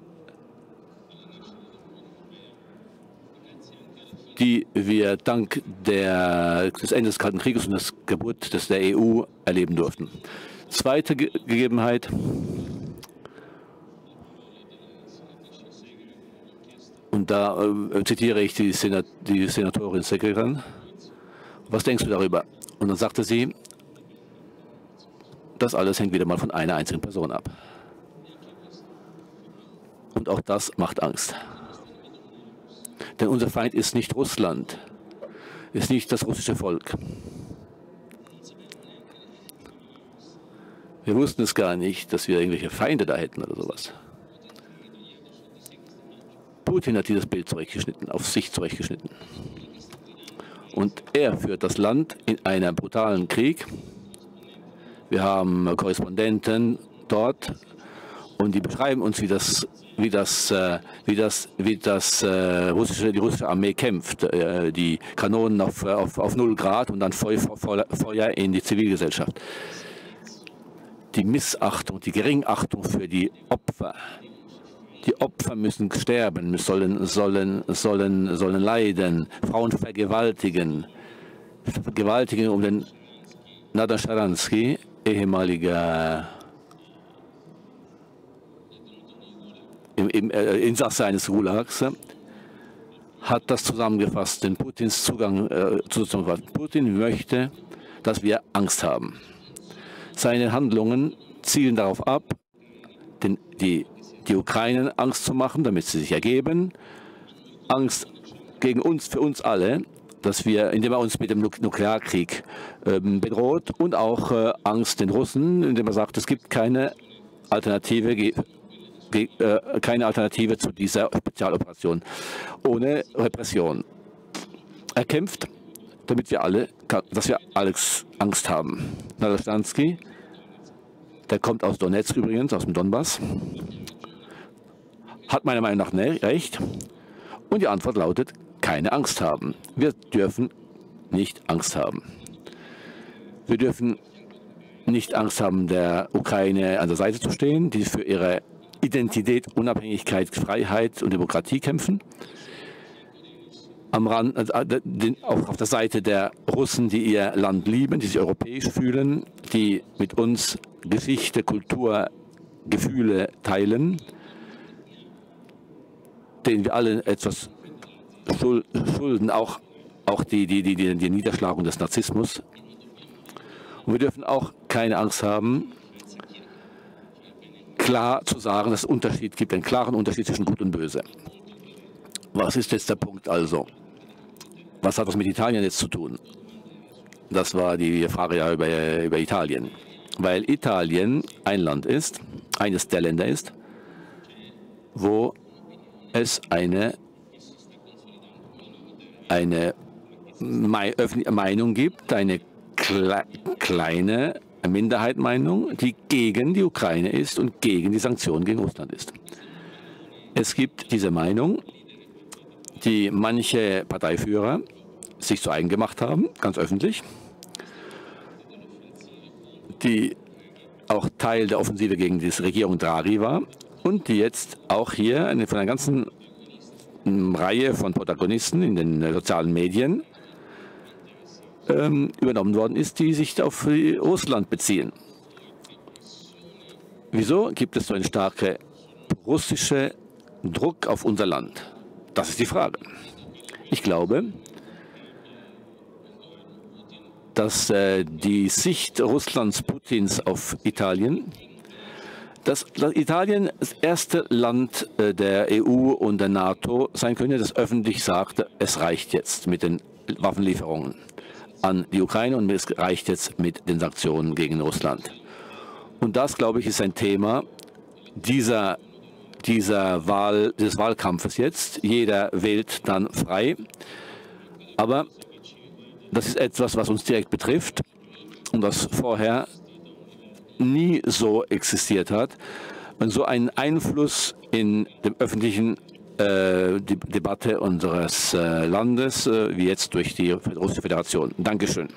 die wir dank des Endes des Kalten Krieges und der Geburt der EU erleben durften. Zweite Gegebenheit: Und da zitiere ich die Senatorin Segeran. Was denkst du darüber? Und dann sagte sie, das alles hängt wieder mal von einer einzigen Person ab. Und auch das macht Angst. Denn unser Feind ist nicht Russland, ist nicht das russische Volk. Wir wussten es gar nicht, dass wir irgendwelche Feinde da hätten oder sowas. Putin hat dieses Bild zurechtgeschnitten, auf sich zurechtgeschnitten. Und er führt das Land in einen brutalen Krieg. Wir haben Korrespondenten dort und die beschreiben uns, wie die russische Armee kämpft. Die Kanonen auf 0 Grad und dann Feuer in die Zivilgesellschaft. Die Missachtung, die Geringachtung für die Opfer. Die Opfer müssen sterben, sollen leiden, Frauen vergewaltigen um den Nadan Sharansky, ehemaliger Insasse eines Gulags, hat das zusammengefasst, den Putins Zugang zusammengefasst. Putin möchte, dass wir Angst haben. Seine Handlungen zielen darauf ab, die Ukraine Angst zu machen, damit sie sich ergeben. Angst gegen uns, für uns alle, indem er uns mit dem Nuklearkrieg bedroht, und auch Angst den Russen, indem er sagt, es gibt keine Alternative zu dieser Spezialoperation ohne Repression. Er kämpft, dass wir alle Angst haben. Nadolstansky, der kommt aus Donetsk übrigens, aus dem Donbass, hat meiner Meinung nach recht. Und die Antwort lautet, keine Angst haben. Wir dürfen nicht Angst haben. Wir dürfen nicht Angst haben, der Ukraine an der Seite zu stehen, die für ihre Identität, Unabhängigkeit, Freiheit und Demokratie kämpfen. Am Rand, auch auf der Seite der Russen, die ihr Land lieben, die sich europäisch fühlen, die mit uns Geschichte, Kultur, Gefühle teilen, denen wir alle etwas schulden, auch die Niederschlagung des Narzissmus. Und wir dürfen auch keine Angst haben, klar zu sagen, dass es einen klaren Unterschied zwischen Gut und Böse. Was ist jetzt der Punkt also? Was hat das mit Italien jetzt zu tun? Das war die Frage ja über Italien. Weil Italien eines der Länder ist, wo es eine öffentliche Meinung gibt, eine kleine Minderheitenmeinung, die gegen die Ukraine ist und gegen die Sanktionen gegen Russland ist. Es gibt diese Meinung, die manche Parteiführer sich zu eigen gemacht haben, ganz öffentlich, die auch Teil der Offensive gegen die Regierung Draghi war und die jetzt auch hier von einer ganzen Reihe von Protagonisten in den sozialen Medien übernommen worden ist, die sich auf Russland beziehen. Wieso gibt es so einen starken russischen Druck auf unser Land? Das ist die Frage. Ich glaube, dass die Sicht Russlands, Putins auf Italien, dass Italien das erste Land der EU und der NATO sein könnte, das öffentlich sagt, es reicht jetzt mit den Waffenlieferungen an die Ukraine und es reicht jetzt mit den Sanktionen gegen Russland. Und das, glaube ich, ist ein Thema des Wahlkampfes jetzt. Jeder wählt dann frei. Aber das ist etwas, was uns direkt betrifft und das vorher nie so existiert hat. Und so einen Einfluss in dem öffentlichen Debatte unseres Landes, wie jetzt durch die Russische Föderation. Dankeschön.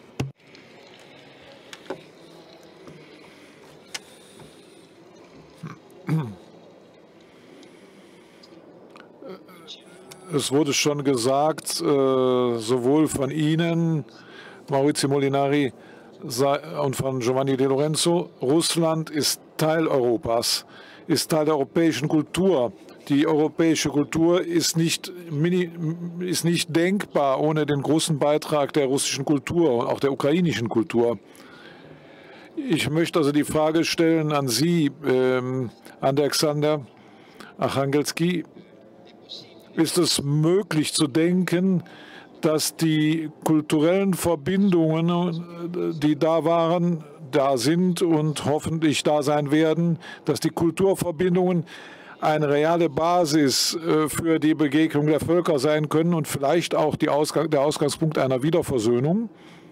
Es wurde schon gesagt, sowohl von Ihnen, Maurizio Molinari, und von Giovanni De Lorenzo, Russland ist Teil Europas, ist Teil der europäischen Kultur. Die europäische Kultur ist nicht denkbar ohne den großen Beitrag der russischen Kultur und auch der ukrainischen Kultur. Ich möchte also die Frage stellen an Sie, Alexander Archangelski. Ist es möglich zu denken, dass die kulturellen Verbindungen, die da sind und hoffentlich da sein werden, dass die Kulturverbindungen eine reale Basis für die Begegnung der Völker sein können und vielleicht auch der Ausgangspunkt einer Wiederversöhnung?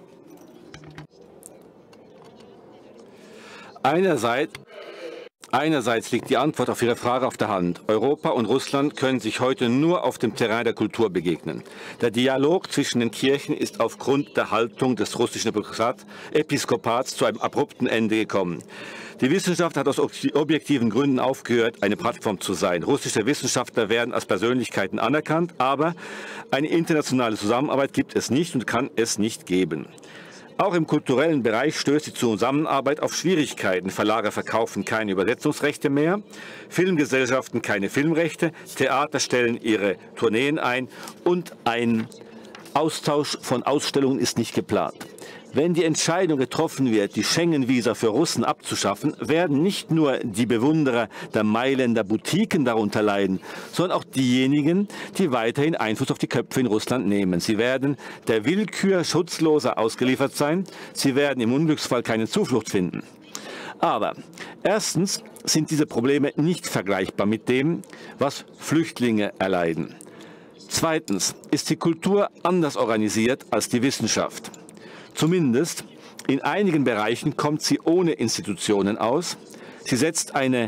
Einerseits liegt die Antwort auf Ihre Frage auf der Hand. Europa und Russland können sich heute nur auf dem Terrain der Kultur begegnen. Der Dialog zwischen den Kirchen ist aufgrund der Haltung des russischen Episkopats zu einem abrupten Ende gekommen. Die Wissenschaft hat aus objektiven Gründen aufgehört, eine Plattform zu sein. Russische Wissenschaftler werden als Persönlichkeiten anerkannt, aber eine internationale Zusammenarbeit gibt es nicht und kann es nicht geben. Auch im kulturellen Bereich stößt die Zusammenarbeit auf Schwierigkeiten. Verlage verkaufen keine Übersetzungsrechte mehr, Filmgesellschaften keine Filmrechte, Theater stellen ihre Tourneen ein und ein Austausch von Ausstellungen ist nicht geplant. Wenn die Entscheidung getroffen wird, die Schengen-Visa für Russen abzuschaffen, werden nicht nur die Bewunderer der Mailänder Boutiquen darunter leiden, sondern auch diejenigen, die weiterhin Einfluss auf die Köpfe in Russland nehmen. Sie werden der Willkür schutzloser ausgeliefert sein. Sie werden im Unglücksfall keine Zuflucht finden. Aber erstens sind diese Probleme nicht vergleichbar mit dem, was Flüchtlinge erleiden. Zweitens ist die Kultur anders organisiert als die Wissenschaft. Zumindest in einigen Bereichen kommt sie ohne Institutionen aus. Sie setzt eine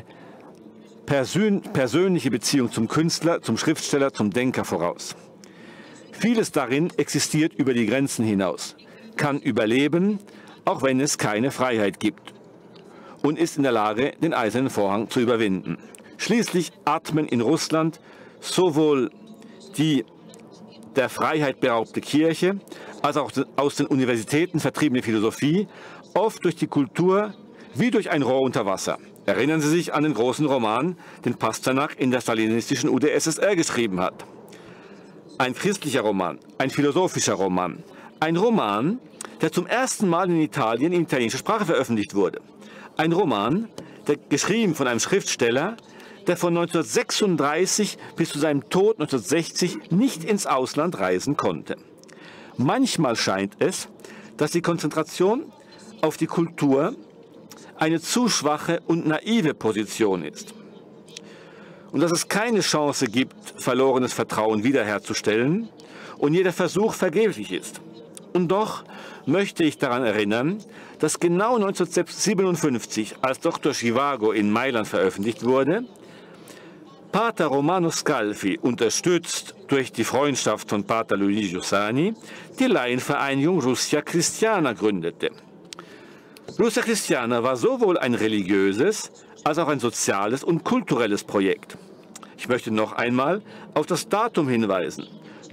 persönliche Beziehung zum Künstler, zum Schriftsteller, zum Denker voraus. Vieles darin existiert über die Grenzen hinaus, kann überleben, auch wenn es keine Freiheit gibt, und ist in der Lage, den eisernen Vorhang zu überwinden. Schließlich atmen in Russland sowohl die der Freiheit beraubte Kirche, als auch aus den Universitäten vertriebene Philosophie, oft durch die Kultur wie durch ein Rohr unter Wasser. Erinnern Sie sich an den großen Roman, den Pasternak in der stalinistischen UdSSR geschrieben hat. Ein christlicher Roman, ein philosophischer Roman, ein Roman, der zum ersten Mal in Italien in italienischer Sprache veröffentlicht wurde. Ein Roman, der geschrieben von einem Schriftsteller, der von 1936 bis zu seinem Tod 1960 nicht ins Ausland reisen konnte. Manchmal scheint es, dass die Konzentration auf die Kultur eine zu schwache und naive Position ist. Und dass es keine Chance gibt, verlorenes Vertrauen wiederherzustellen und jeder Versuch vergeblich ist. Und doch möchte ich daran erinnern, dass genau 1957, als Dr. Zhivago in Mailand veröffentlicht wurde, Pater Romano Scalfi, unterstützt durch die Freundschaft von Pater Luigi Giussani, die Laienvereinigung Russia Christiana gründete. Russia Christiana war sowohl ein religiöses als auch ein soziales und kulturelles Projekt. Ich möchte noch einmal auf das Datum hinweisen.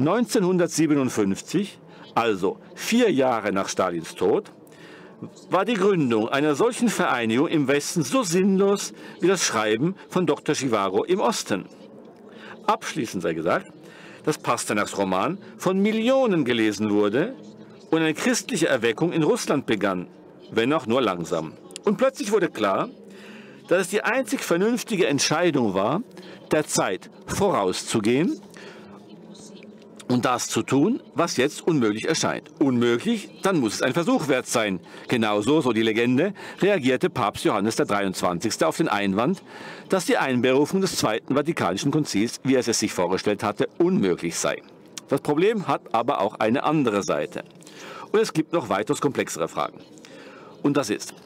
1957, also 4 Jahre nach Stalins Tod, war die Gründung einer solchen Vereinigung im Westen so sinnlos wie das Schreiben von Dr. Zhivago im Osten. Abschließend sei gesagt, dass Pasternaks Roman von Millionen gelesen wurde und eine christliche Erweckung in Russland begann, wenn auch nur langsam. Und plötzlich wurde klar, dass es die einzig vernünftige Entscheidung war, der Zeit vorauszugehen und das zu tun, was jetzt unmöglich erscheint. Unmöglich, dann muss es ein Versuch wert sein. Genauso, so die Legende, reagierte Papst Johannes der 23. auf den Einwand, dass die Einberufung des Zweiten Vatikanischen Konzils, wie er es sich vorgestellt hatte, unmöglich sei. Das Problem hat aber auch eine andere Seite. Und es gibt noch weitaus komplexere Fragen. Und das ist,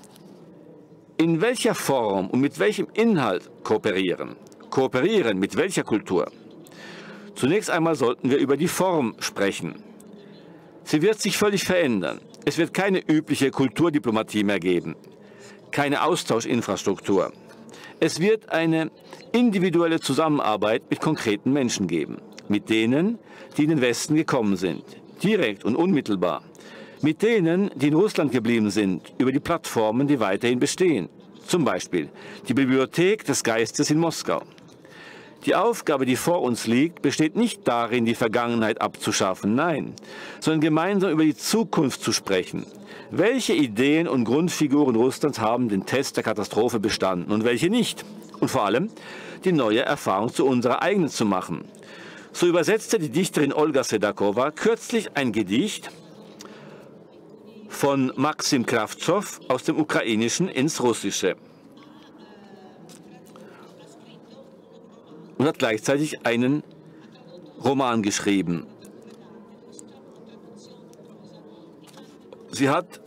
in welcher Form und mit welchem Inhalt kooperieren? Kooperieren mit welcher Kultur? Zunächst einmal sollten wir über die Form sprechen. Sie wird sich völlig verändern. Es wird keine übliche Kulturdiplomatie mehr geben, keine Austauschinfrastruktur. Es wird eine individuelle Zusammenarbeit mit konkreten Menschen geben, mit denen, die in den Westen gekommen sind, direkt und unmittelbar, mit denen, die in Russland geblieben sind, über die Plattformen, die weiterhin bestehen, zum Beispiel die Bibliothek des Geistes in Moskau. Die Aufgabe, die vor uns liegt, besteht nicht darin, die Vergangenheit abzuschaffen, nein, sondern gemeinsam über die Zukunft zu sprechen. Welche Ideen und Grundfiguren Russlands haben den Test der Katastrophe bestanden und welche nicht? Und vor allem, die neue Erfahrung zu unserer eigenen zu machen. So übersetzte die Dichterin Olga Sedakova kürzlich ein Gedicht von Maxim Kravtsov aus dem Ukrainischen ins Russische. hat gleichzeitig einen Roman geschrieben. Sie hat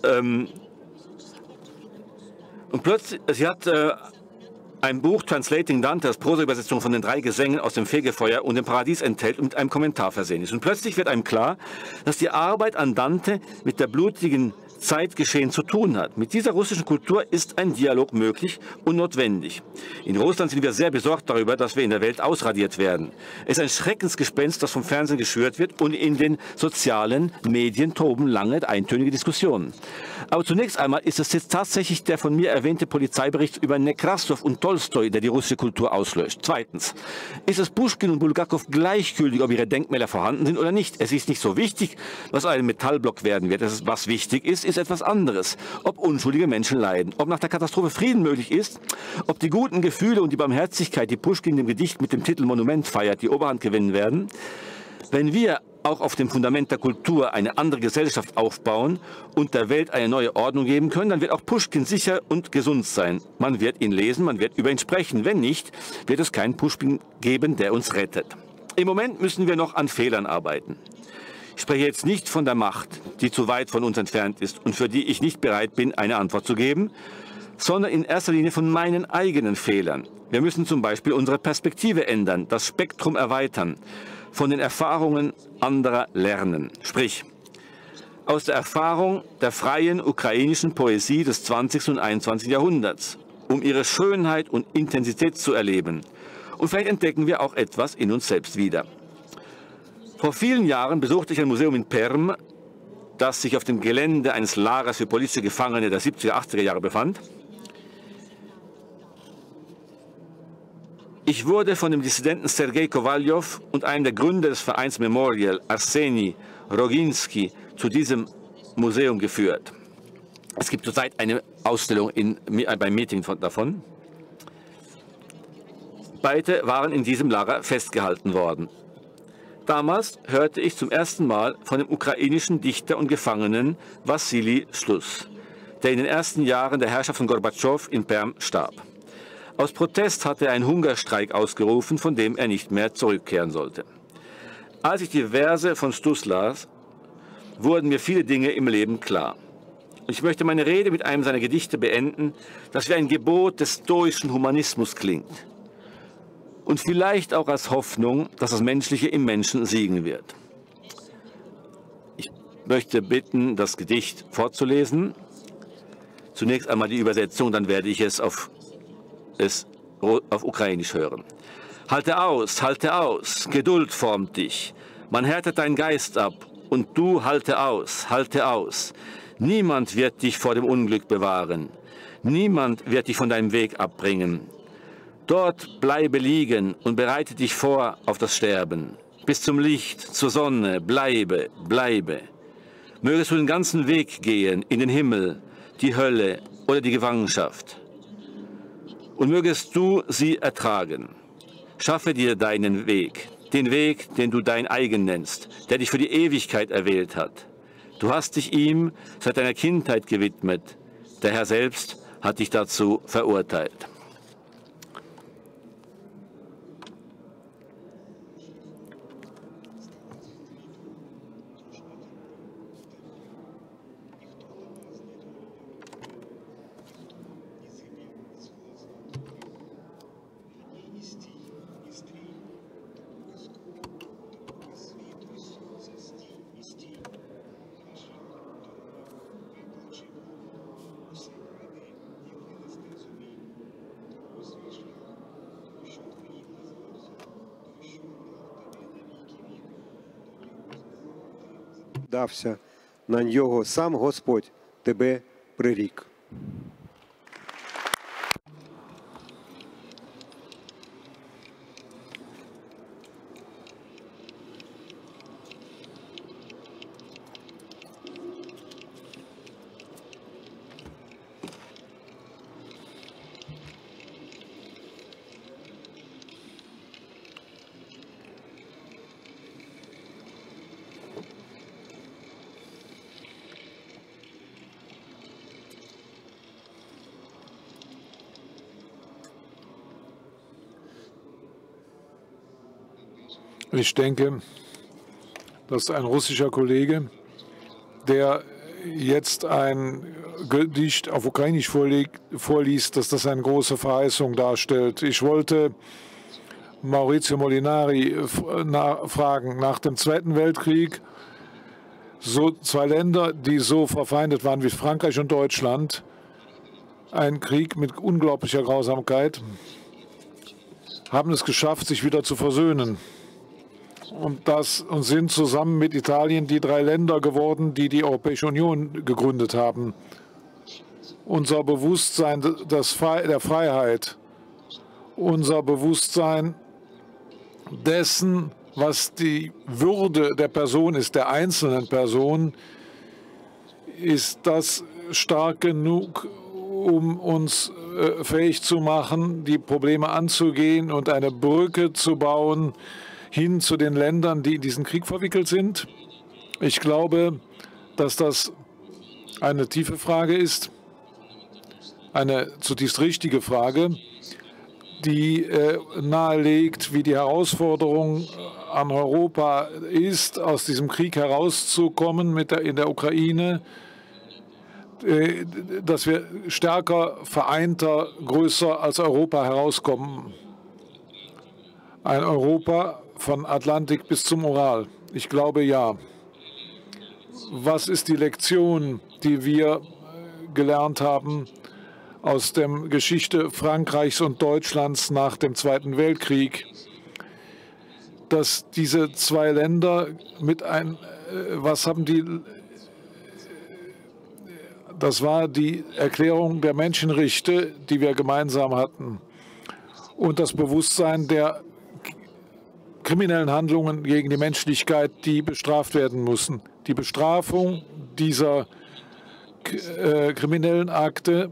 ein Buch, Translating Dante, das Prosaübersetzung von den 3 Gesängen aus dem Fegefeuer und dem Paradies enthält und mit einem Kommentar versehen ist. Und plötzlich wird einem klar, dass die Arbeit an Dante mit der blutigen Zeitgeschehen zu tun hat. Mit dieser russischen Kultur ist ein Dialog möglich und notwendig. In Russland sind wir sehr besorgt darüber, dass wir in der Welt ausradiert werden. Es ist ein Schreckensgespenst, das vom Fernsehen geschürt wird, und in den sozialen Medien toben lange eintönige Diskussionen. Aber zunächst einmal ist es jetzt tatsächlich der von mir erwähnte Polizeibericht über Nekrassow und Tolstoi, der die russische Kultur auslöscht. Zweitens, ist es Puschkin und Bulgakow gleichgültig, ob ihre Denkmäler vorhanden sind oder nicht. Es ist nicht so wichtig, was ein Metallblock werden wird. Was wichtig ist etwas anderes. Ob unschuldige Menschen leiden, ob nach der Katastrophe Frieden möglich ist, ob die guten Gefühle und die Barmherzigkeit, die Puschkin in dem Gedicht mit dem Titel Monument feiert, die Oberhand gewinnen werden. Wenn wir auch auf dem Fundament der Kultur eine andere Gesellschaft aufbauen und der Welt eine neue Ordnung geben können, dann wird auch Puschkin sicher und gesund sein. Man wird ihn lesen, man wird über ihn sprechen. Wenn nicht, wird es keinen Puschkin geben, der uns rettet. Im Moment müssen wir noch an Fehlern arbeiten. Ich spreche jetzt nicht von der Macht, die zu weit von uns entfernt ist und für die ich nicht bereit bin, eine Antwort zu geben, sondern in erster Linie von meinen eigenen Fehlern. Wir müssen zum Beispiel unsere Perspektive ändern, das Spektrum erweitern, von den Erfahrungen anderer lernen. Sprich, aus der Erfahrung der freien ukrainischen Poesie des 20. und 21. Jahrhunderts, um ihre Schönheit und Intensität zu erleben. Und vielleicht entdecken wir auch etwas in uns selbst wieder. Vor vielen Jahren besuchte ich ein Museum in Perm, das sich auf dem Gelände eines Lagers für politische Gefangene der 70er, 80er Jahre befand. Ich wurde von dem Dissidenten Sergei Kowaljow und einem der Gründer des Vereins Memorial, Arseni Roginski, zu diesem Museum geführt. Es gibt zurzeit eine Ausstellung beim Meeting davon. Beide waren in diesem Lager festgehalten worden. Damals hörte ich zum ersten Mal von dem ukrainischen Dichter und Gefangenen Wassili Schluss, der in den ersten Jahren der Herrschaft von Gorbatschow in Perm starb. Aus Protest hatte er einen Hungerstreik ausgerufen, von dem er nicht mehr zurückkehren sollte. Als ich die Verse von Schluss las, wurden mir viele Dinge im Leben klar. Und ich möchte meine Rede mit einem seiner Gedichte beenden, das wie ein Gebot des stoischen Humanismus klingt. Und vielleicht auch als Hoffnung, dass das Menschliche im Menschen siegen wird. Ich möchte bitten, das Gedicht vorzulesen. Zunächst einmal die Übersetzung, dann werde ich es auf Ukrainisch hören. Halte aus, Geduld formt dich. Man härtet deinen Geist ab und du halte aus. Niemand wird dich vor dem Unglück bewahren. Niemand wird dich von deinem Weg abbringen. Dort bleibe liegen und bereite dich vor auf das Sterben. Bis zum Licht, zur Sonne, bleibe. Mögest du den ganzen Weg gehen, in den Himmel, die Hölle oder die Gefangenschaft. Und mögest du sie ertragen. Schaffe dir deinen Weg, den Weg, den du dein eigen nennst, der dich für die Ewigkeit erwählt hat. Du hast dich ihm seit deiner Kindheit gewidmet. Der Herr selbst hat dich dazu verurteilt. Дався на нього сам Господь тебе прирік. Ich denke, dass ein russischer Kollege, der jetzt ein Gedicht auf Ukrainisch vorliest, dass das eine große Verheißung darstellt. Ich wollte Maurizio Molinari fragen, nach dem Zweiten Weltkrieg, so zwei Länder, die so verfeindet waren wie Frankreich und Deutschland, ein Krieg mit unglaublicher Grausamkeit, haben es geschafft, sich wieder zu versöhnen. Und sind zusammen mit Italien die drei Länder geworden, die die Europäische Union gegründet haben. Unser Bewusstsein der Freiheit, unser Bewusstsein dessen, was die Würde der Person ist, der einzelnen Person, ist das stark genug, um uns fähig zu machen, die Probleme anzugehen und eine Brücke zu bauen hin zu den Ländern, die in diesen Krieg verwickelt sind? Ich glaube, dass das eine tiefe Frage ist, eine zutiefst richtige Frage, die nahelegt, wie die Herausforderung an Europa ist, aus diesem Krieg herauszukommen in der Ukraine, dass wir stärker, vereinter, größer als Europa herauskommen. Ein Europa von Atlantik bis zum Ural. Ich glaube, ja. Was ist die Lektion, die wir gelernt haben aus der Geschichte Frankreichs und Deutschlands nach dem Zweiten Weltkrieg? Dass diese zwei Länder das war die Erklärung der Menschenrechte, die wir gemeinsam hatten, und das Bewusstsein der kriminellen Handlungen gegen die Menschlichkeit, die bestraft werden müssen. Die Bestrafung dieser kriminellen Akte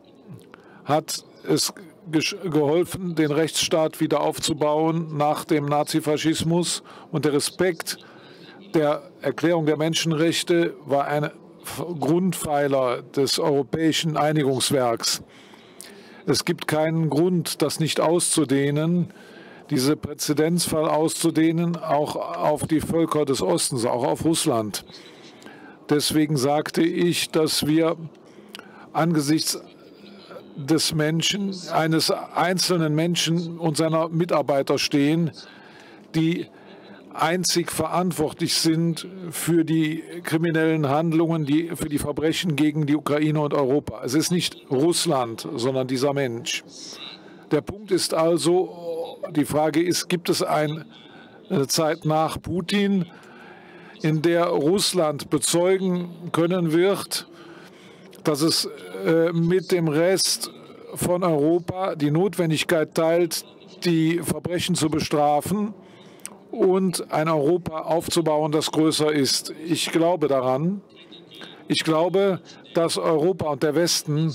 hat es geholfen, den Rechtsstaat wieder aufzubauen nach dem Nazifaschismus, und der Respekt der Erklärung der Menschenrechte war ein Grundpfeiler des europäischen Einigungswerks. Es gibt keinen Grund, das nicht auszudehnen, diesen Präzedenzfall auszudehnen, auch auf die Völker des Ostens, auch auf Russland. Deswegen sagte ich, dass wir angesichts des Menschen, eines einzelnen Menschen und seiner Mitarbeiter stehen, die einzig verantwortlich sind für die kriminellen Handlungen, für die Verbrechen gegen die Ukraine und Europa. Es ist nicht Russland, sondern dieser Mensch. Der Punkt ist also, die Frage ist, gibt es eine Zeit nach Putin, in der Russland bezeugen können wird, dass es mit dem Rest von Europa die Notwendigkeit teilt, die Verbrechen zu bestrafen und ein Europa aufzubauen, das größer ist. Ich glaube daran. Ich glaube, dass Europa und der Westen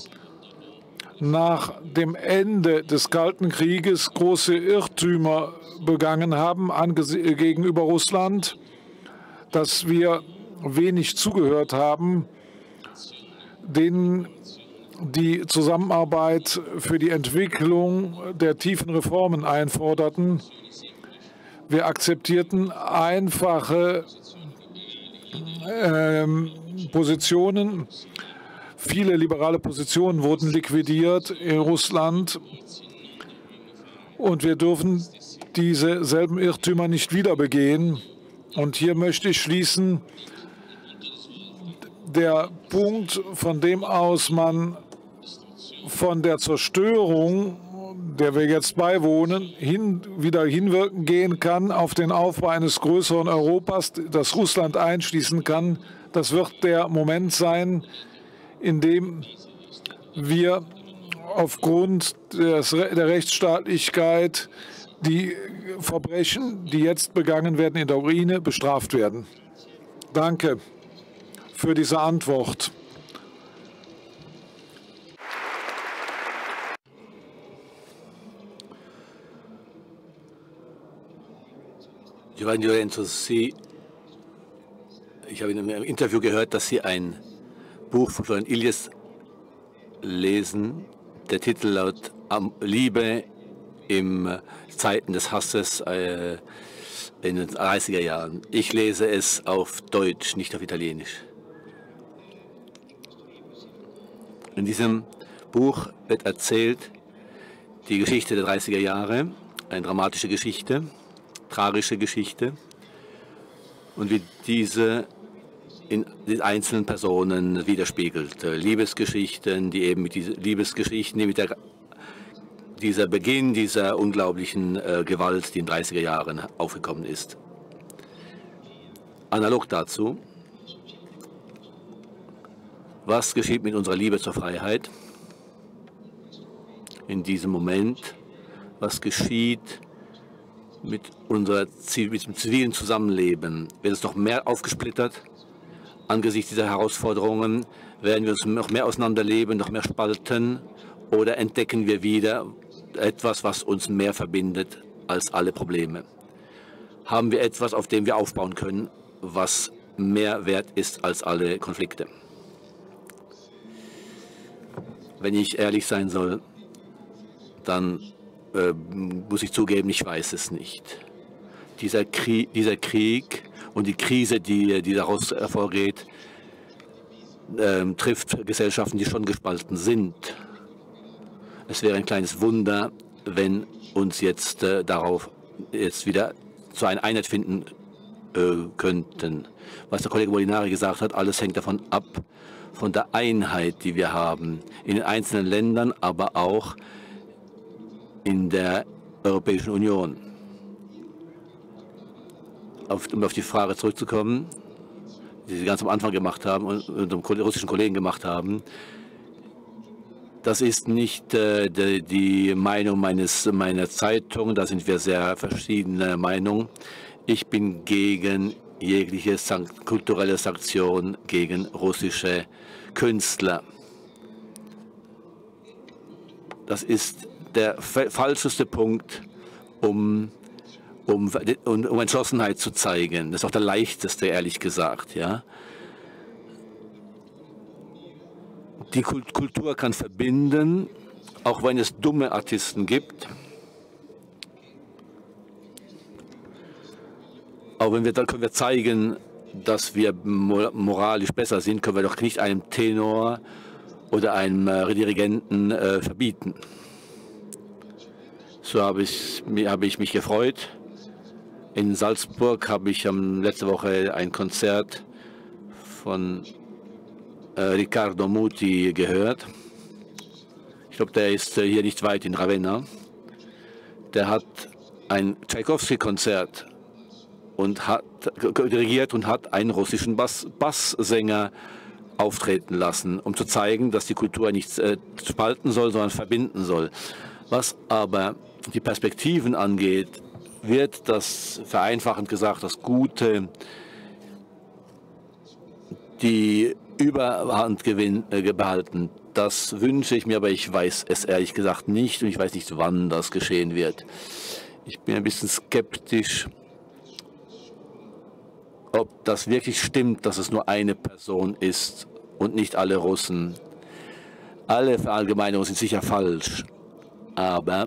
nach dem Ende des Kalten Krieges große Irrtümer begangen haben gegenüber Russland, dass wir wenig zugehört haben, denen die Zusammenarbeit für die Entwicklung der tiefen Reformen einforderten. Wir akzeptierten einfache Positionen. Viele liberale Positionen wurden liquidiert in Russland, und wir dürfen diese selben Irrtümer nicht wieder begehen. Und hier möchte ich schließen, der Punkt, von dem aus man von der Zerstörung, der wir jetzt beiwohnen, wieder hinwirken gehen kann auf den Aufbau eines größeren Europas, das Russland einschließen kann. Das wird der Moment sein, in dem wir aufgrund der Rechtsstaatlichkeit die Verbrechen, die jetzt begangen werden in der Ukraine, bestraft werden. Danke für diese Antwort. Giovanni Lorenzo, ich habe in einem Interview gehört, dass Sie ein Buch von Florian Illies lesen. Der Titel lautet Liebe in Zeiten des Hasses, in den 30er Jahren. Ich lese es auf Deutsch, nicht auf Italienisch. In diesem Buch wird erzählt die Geschichte der 30er Jahre, eine dramatische Geschichte, tragische Geschichte, und wie diese in den einzelnen Personen widerspiegelt. Liebesgeschichten, die eben mit diesen Liebesgeschichten, die mit dieser Beginn dieser unglaublichen Gewalt, die in den 30er Jahren aufgekommen ist. Analog dazu, was geschieht mit unserer Liebe zur Freiheit in diesem Moment? Was geschieht mit dem zivilen Zusammenleben? Wird es noch mehr aufgesplittert? Angesichts dieser Herausforderungen werden wir uns noch mehr auseinanderleben, noch mehr spalten, oder entdecken wir wieder etwas, was uns mehr verbindet als alle Probleme? Haben wir etwas, auf dem wir aufbauen können, was mehr wert ist als alle Konflikte? Wenn ich ehrlich sein soll, dann muss ich zugeben, ich weiß es nicht. Dieser Krieg und die Krise, die daraus hervorgeht, trifft Gesellschaften, die schon gespalten sind. Es wäre ein kleines Wunder, wenn uns jetzt wieder zu einer Einheit finden könnten. Was der Kollege Molinari gesagt hat, alles hängt davon ab, von der Einheit, die wir haben, in den einzelnen Ländern, aber auch in der Europäischen Union. Um auf die Frage zurückzukommen, die Sie ganz am Anfang gemacht haben und dem russischen Kollegen gemacht haben, das ist nicht die Meinung meiner Zeitung, da sind wir sehr verschiedene Meinungen. Ich bin gegen jegliche kulturelle Sanktion gegen russische Künstler. Das ist der falscheste Punkt, um Entschlossenheit zu zeigen. Das ist auch der leichteste, ehrlich gesagt. Ja? Die Kultur kann verbinden, auch wenn es dumme Artisten gibt. Aber dann können wir zeigen, dass wir moralisch besser sind, können wir doch nicht einem Tenor oder einem Dirigenten verbieten. So habe ich mich gefreut. In Salzburg habe ich letzte Woche ein Konzert von Riccardo Muti gehört. Ich glaube, der ist hier nicht weit in Ravenna. Der hat ein Tschaikowski-Konzert und hat dirigiert und hat einen russischen Basssänger auftreten lassen, um zu zeigen, dass die Kultur nicht spalten soll, sondern verbinden soll. Was aber die Perspektiven angeht, wird das, vereinfachend gesagt, das Gute, die Überhand behalten. Das wünsche ich mir, aber ich weiß es ehrlich gesagt nicht und ich weiß nicht, wann das geschehen wird. Ich bin ein bisschen skeptisch, ob das wirklich stimmt, dass es nur eine Person ist und nicht alle Russen. Alle Verallgemeinerungen sind sicher falsch, aber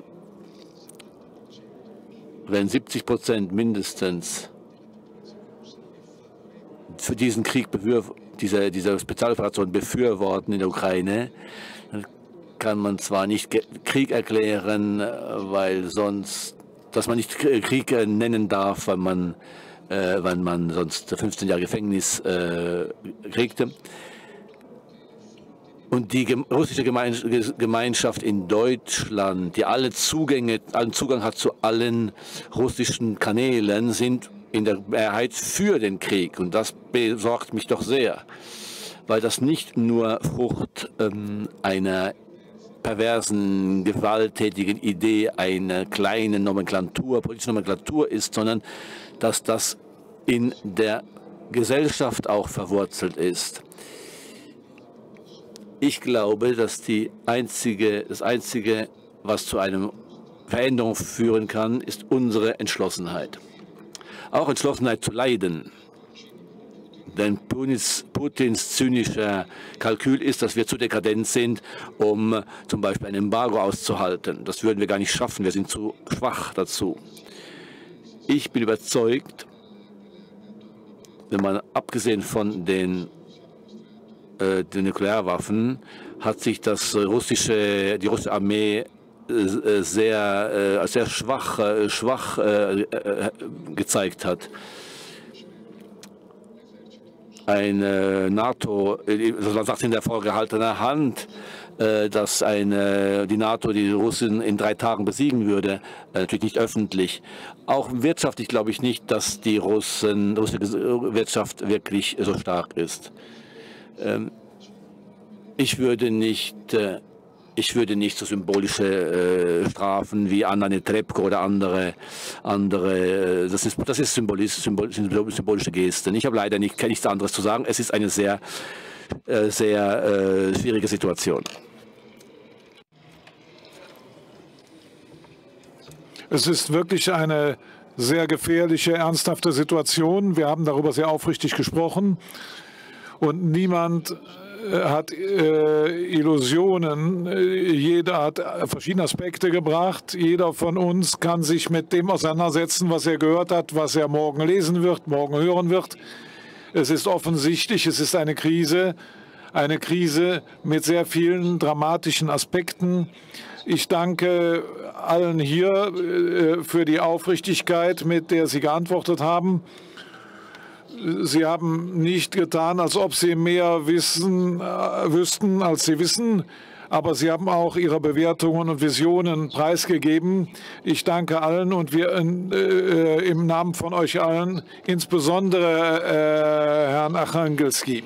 wenn 70% mindestens für diesen Krieg diese Spezialoperation befürworten in der Ukraine, dann kann man zwar nicht Krieg erklären, weil sonst, dass man nicht Krieg nennen darf, weil man sonst 15 Jahre Gefängnis kriegte. Und die russische Gemeinschaft in Deutschland, die allen Zugang hat zu allen russischen Kanälen, sind in der Mehrheit für den Krieg. Und das besorgt mich doch sehr, weil das nicht nur Frucht einer perversen, gewalttätigen Idee, einer kleinen politischen Nomenklatur ist, sondern dass das in der Gesellschaft auch verwurzelt ist. Ich glaube, dass das Einzige, was zu einer Veränderung führen kann, ist unsere Entschlossenheit. Auch Entschlossenheit zu leiden. Denn Putins zynischer Kalkül ist, dass wir zu dekadent sind, um zum Beispiel ein Embargo auszuhalten. Das würden wir gar nicht schaffen, wir sind zu schwach dazu. Ich bin überzeugt, wenn man abgesehen von den Nuklearwaffen, hat sich die russische Armee sehr schwach gezeigt hat. Eine NATO, man sagt in der vorgehaltenen Hand, dass die NATO die Russen in 3 Tagen besiegen würde, natürlich nicht öffentlich. Auch wirtschaftlich glaube ich nicht, dass die russische Wirtschaft wirklich so stark ist. Ich würde nicht so symbolische Strafen wie Anna Netrebko oder andere das ist symbolische Gesten. Ich habe leider nichts anderes zu sagen. Es ist eine sehr schwierige Situation. Es ist wirklich eine sehr gefährliche, ernsthafte Situation. Wir haben darüber sehr aufrichtig gesprochen und niemand hat Illusionen. Jeder hat verschiedene Aspekte gebracht. Jeder von uns kann sich mit dem auseinandersetzen, was er gehört hat, was er morgen lesen wird, morgen hören wird. Es ist offensichtlich, es ist eine Krise mit sehr vielen dramatischen Aspekten. Ich danke allen hier für die Aufrichtigkeit, mit der Sie geantwortet haben. Sie haben nicht getan, als ob Sie mehr wüssten, als Sie wissen, aber Sie haben auch Ihre Bewertungen und Visionen preisgegeben. Ich danke allen und wir im Namen von euch allen, insbesondere Herrn Achangelski.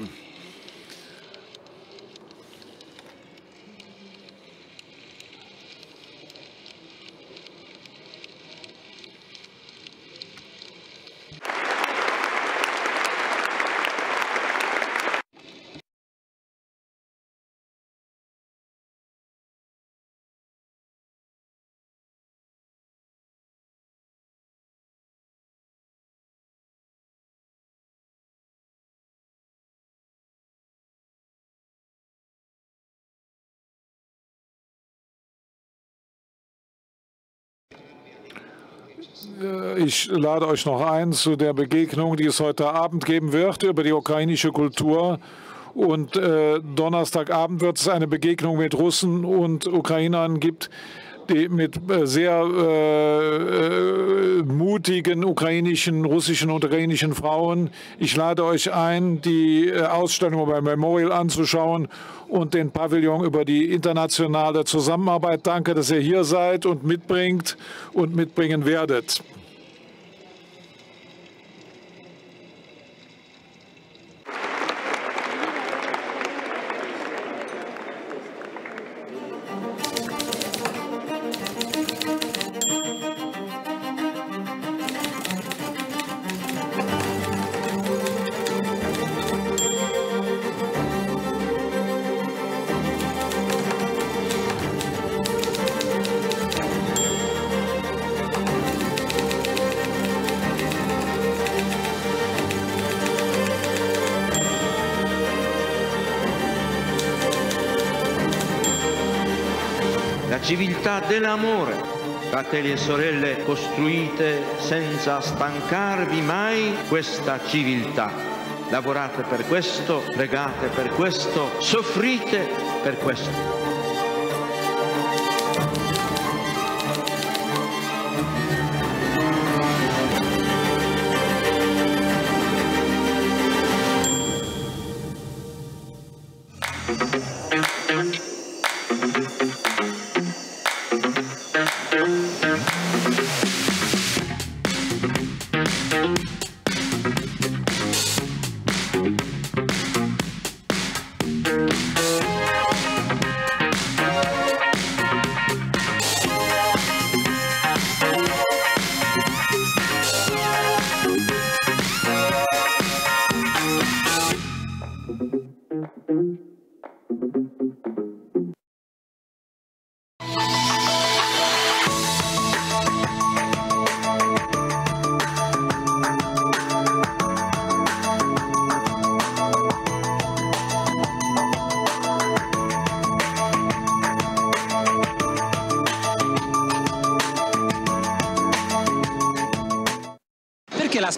Ich lade euch noch ein zu der Begegnung, die es heute Abend geben wird über die ukrainische Kultur. Und Donnerstagabend wird es eine Begegnung mit Russen und Ukrainern gibt, die mit sehr mutigen russischen und ukrainischen Frauen. Ich lade euch ein, die Ausstellung beim Memorial anzuschauen und den Pavillon über die internationale Zusammenarbeit. Danke, dass ihr hier seid und mitbringt und mitbringen werdet. La civiltà dell'amore, fratelli e sorelle, costruite senza stancarvi mai questa civiltà. Lavorate per questo, pregate per questo, soffrite per questo.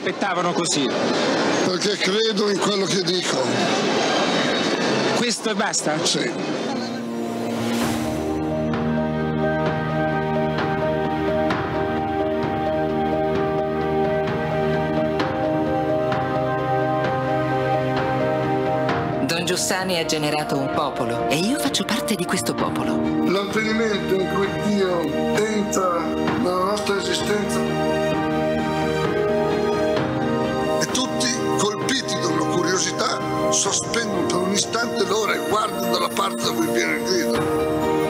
l'aspettavano così? Perché credo in quello che dico. Questo e basta? Sì. Don Giussani ha generato un popolo e io faccio parte di questo popolo. L'avvenimento in cui Dio entra nella nostra esistenza e tutti, colpiti da una curiosità, sospendono per un istante l'ora e guardano dalla parte da cui viene il grido.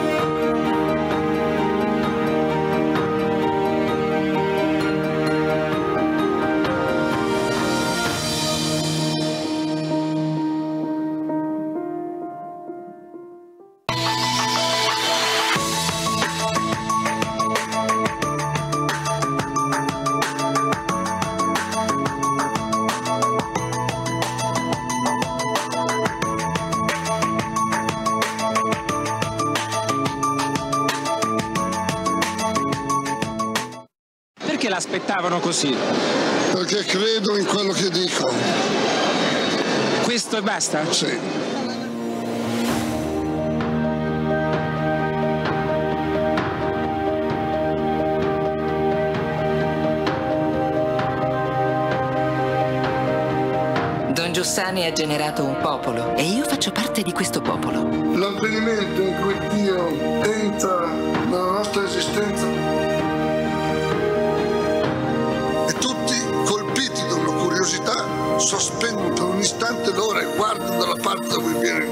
Perché l'aspettavano così? Perché credo in quello che dico. Questo e basta? Sì. Don Giussani ha generato un popolo e io faccio parte di questo popolo. L'avvenimento in cui Dio entra nella nostra esistenza e tutti, colpiti da una curiosità, sospendono per un istante l'ora e guardano dalla parte da cui viene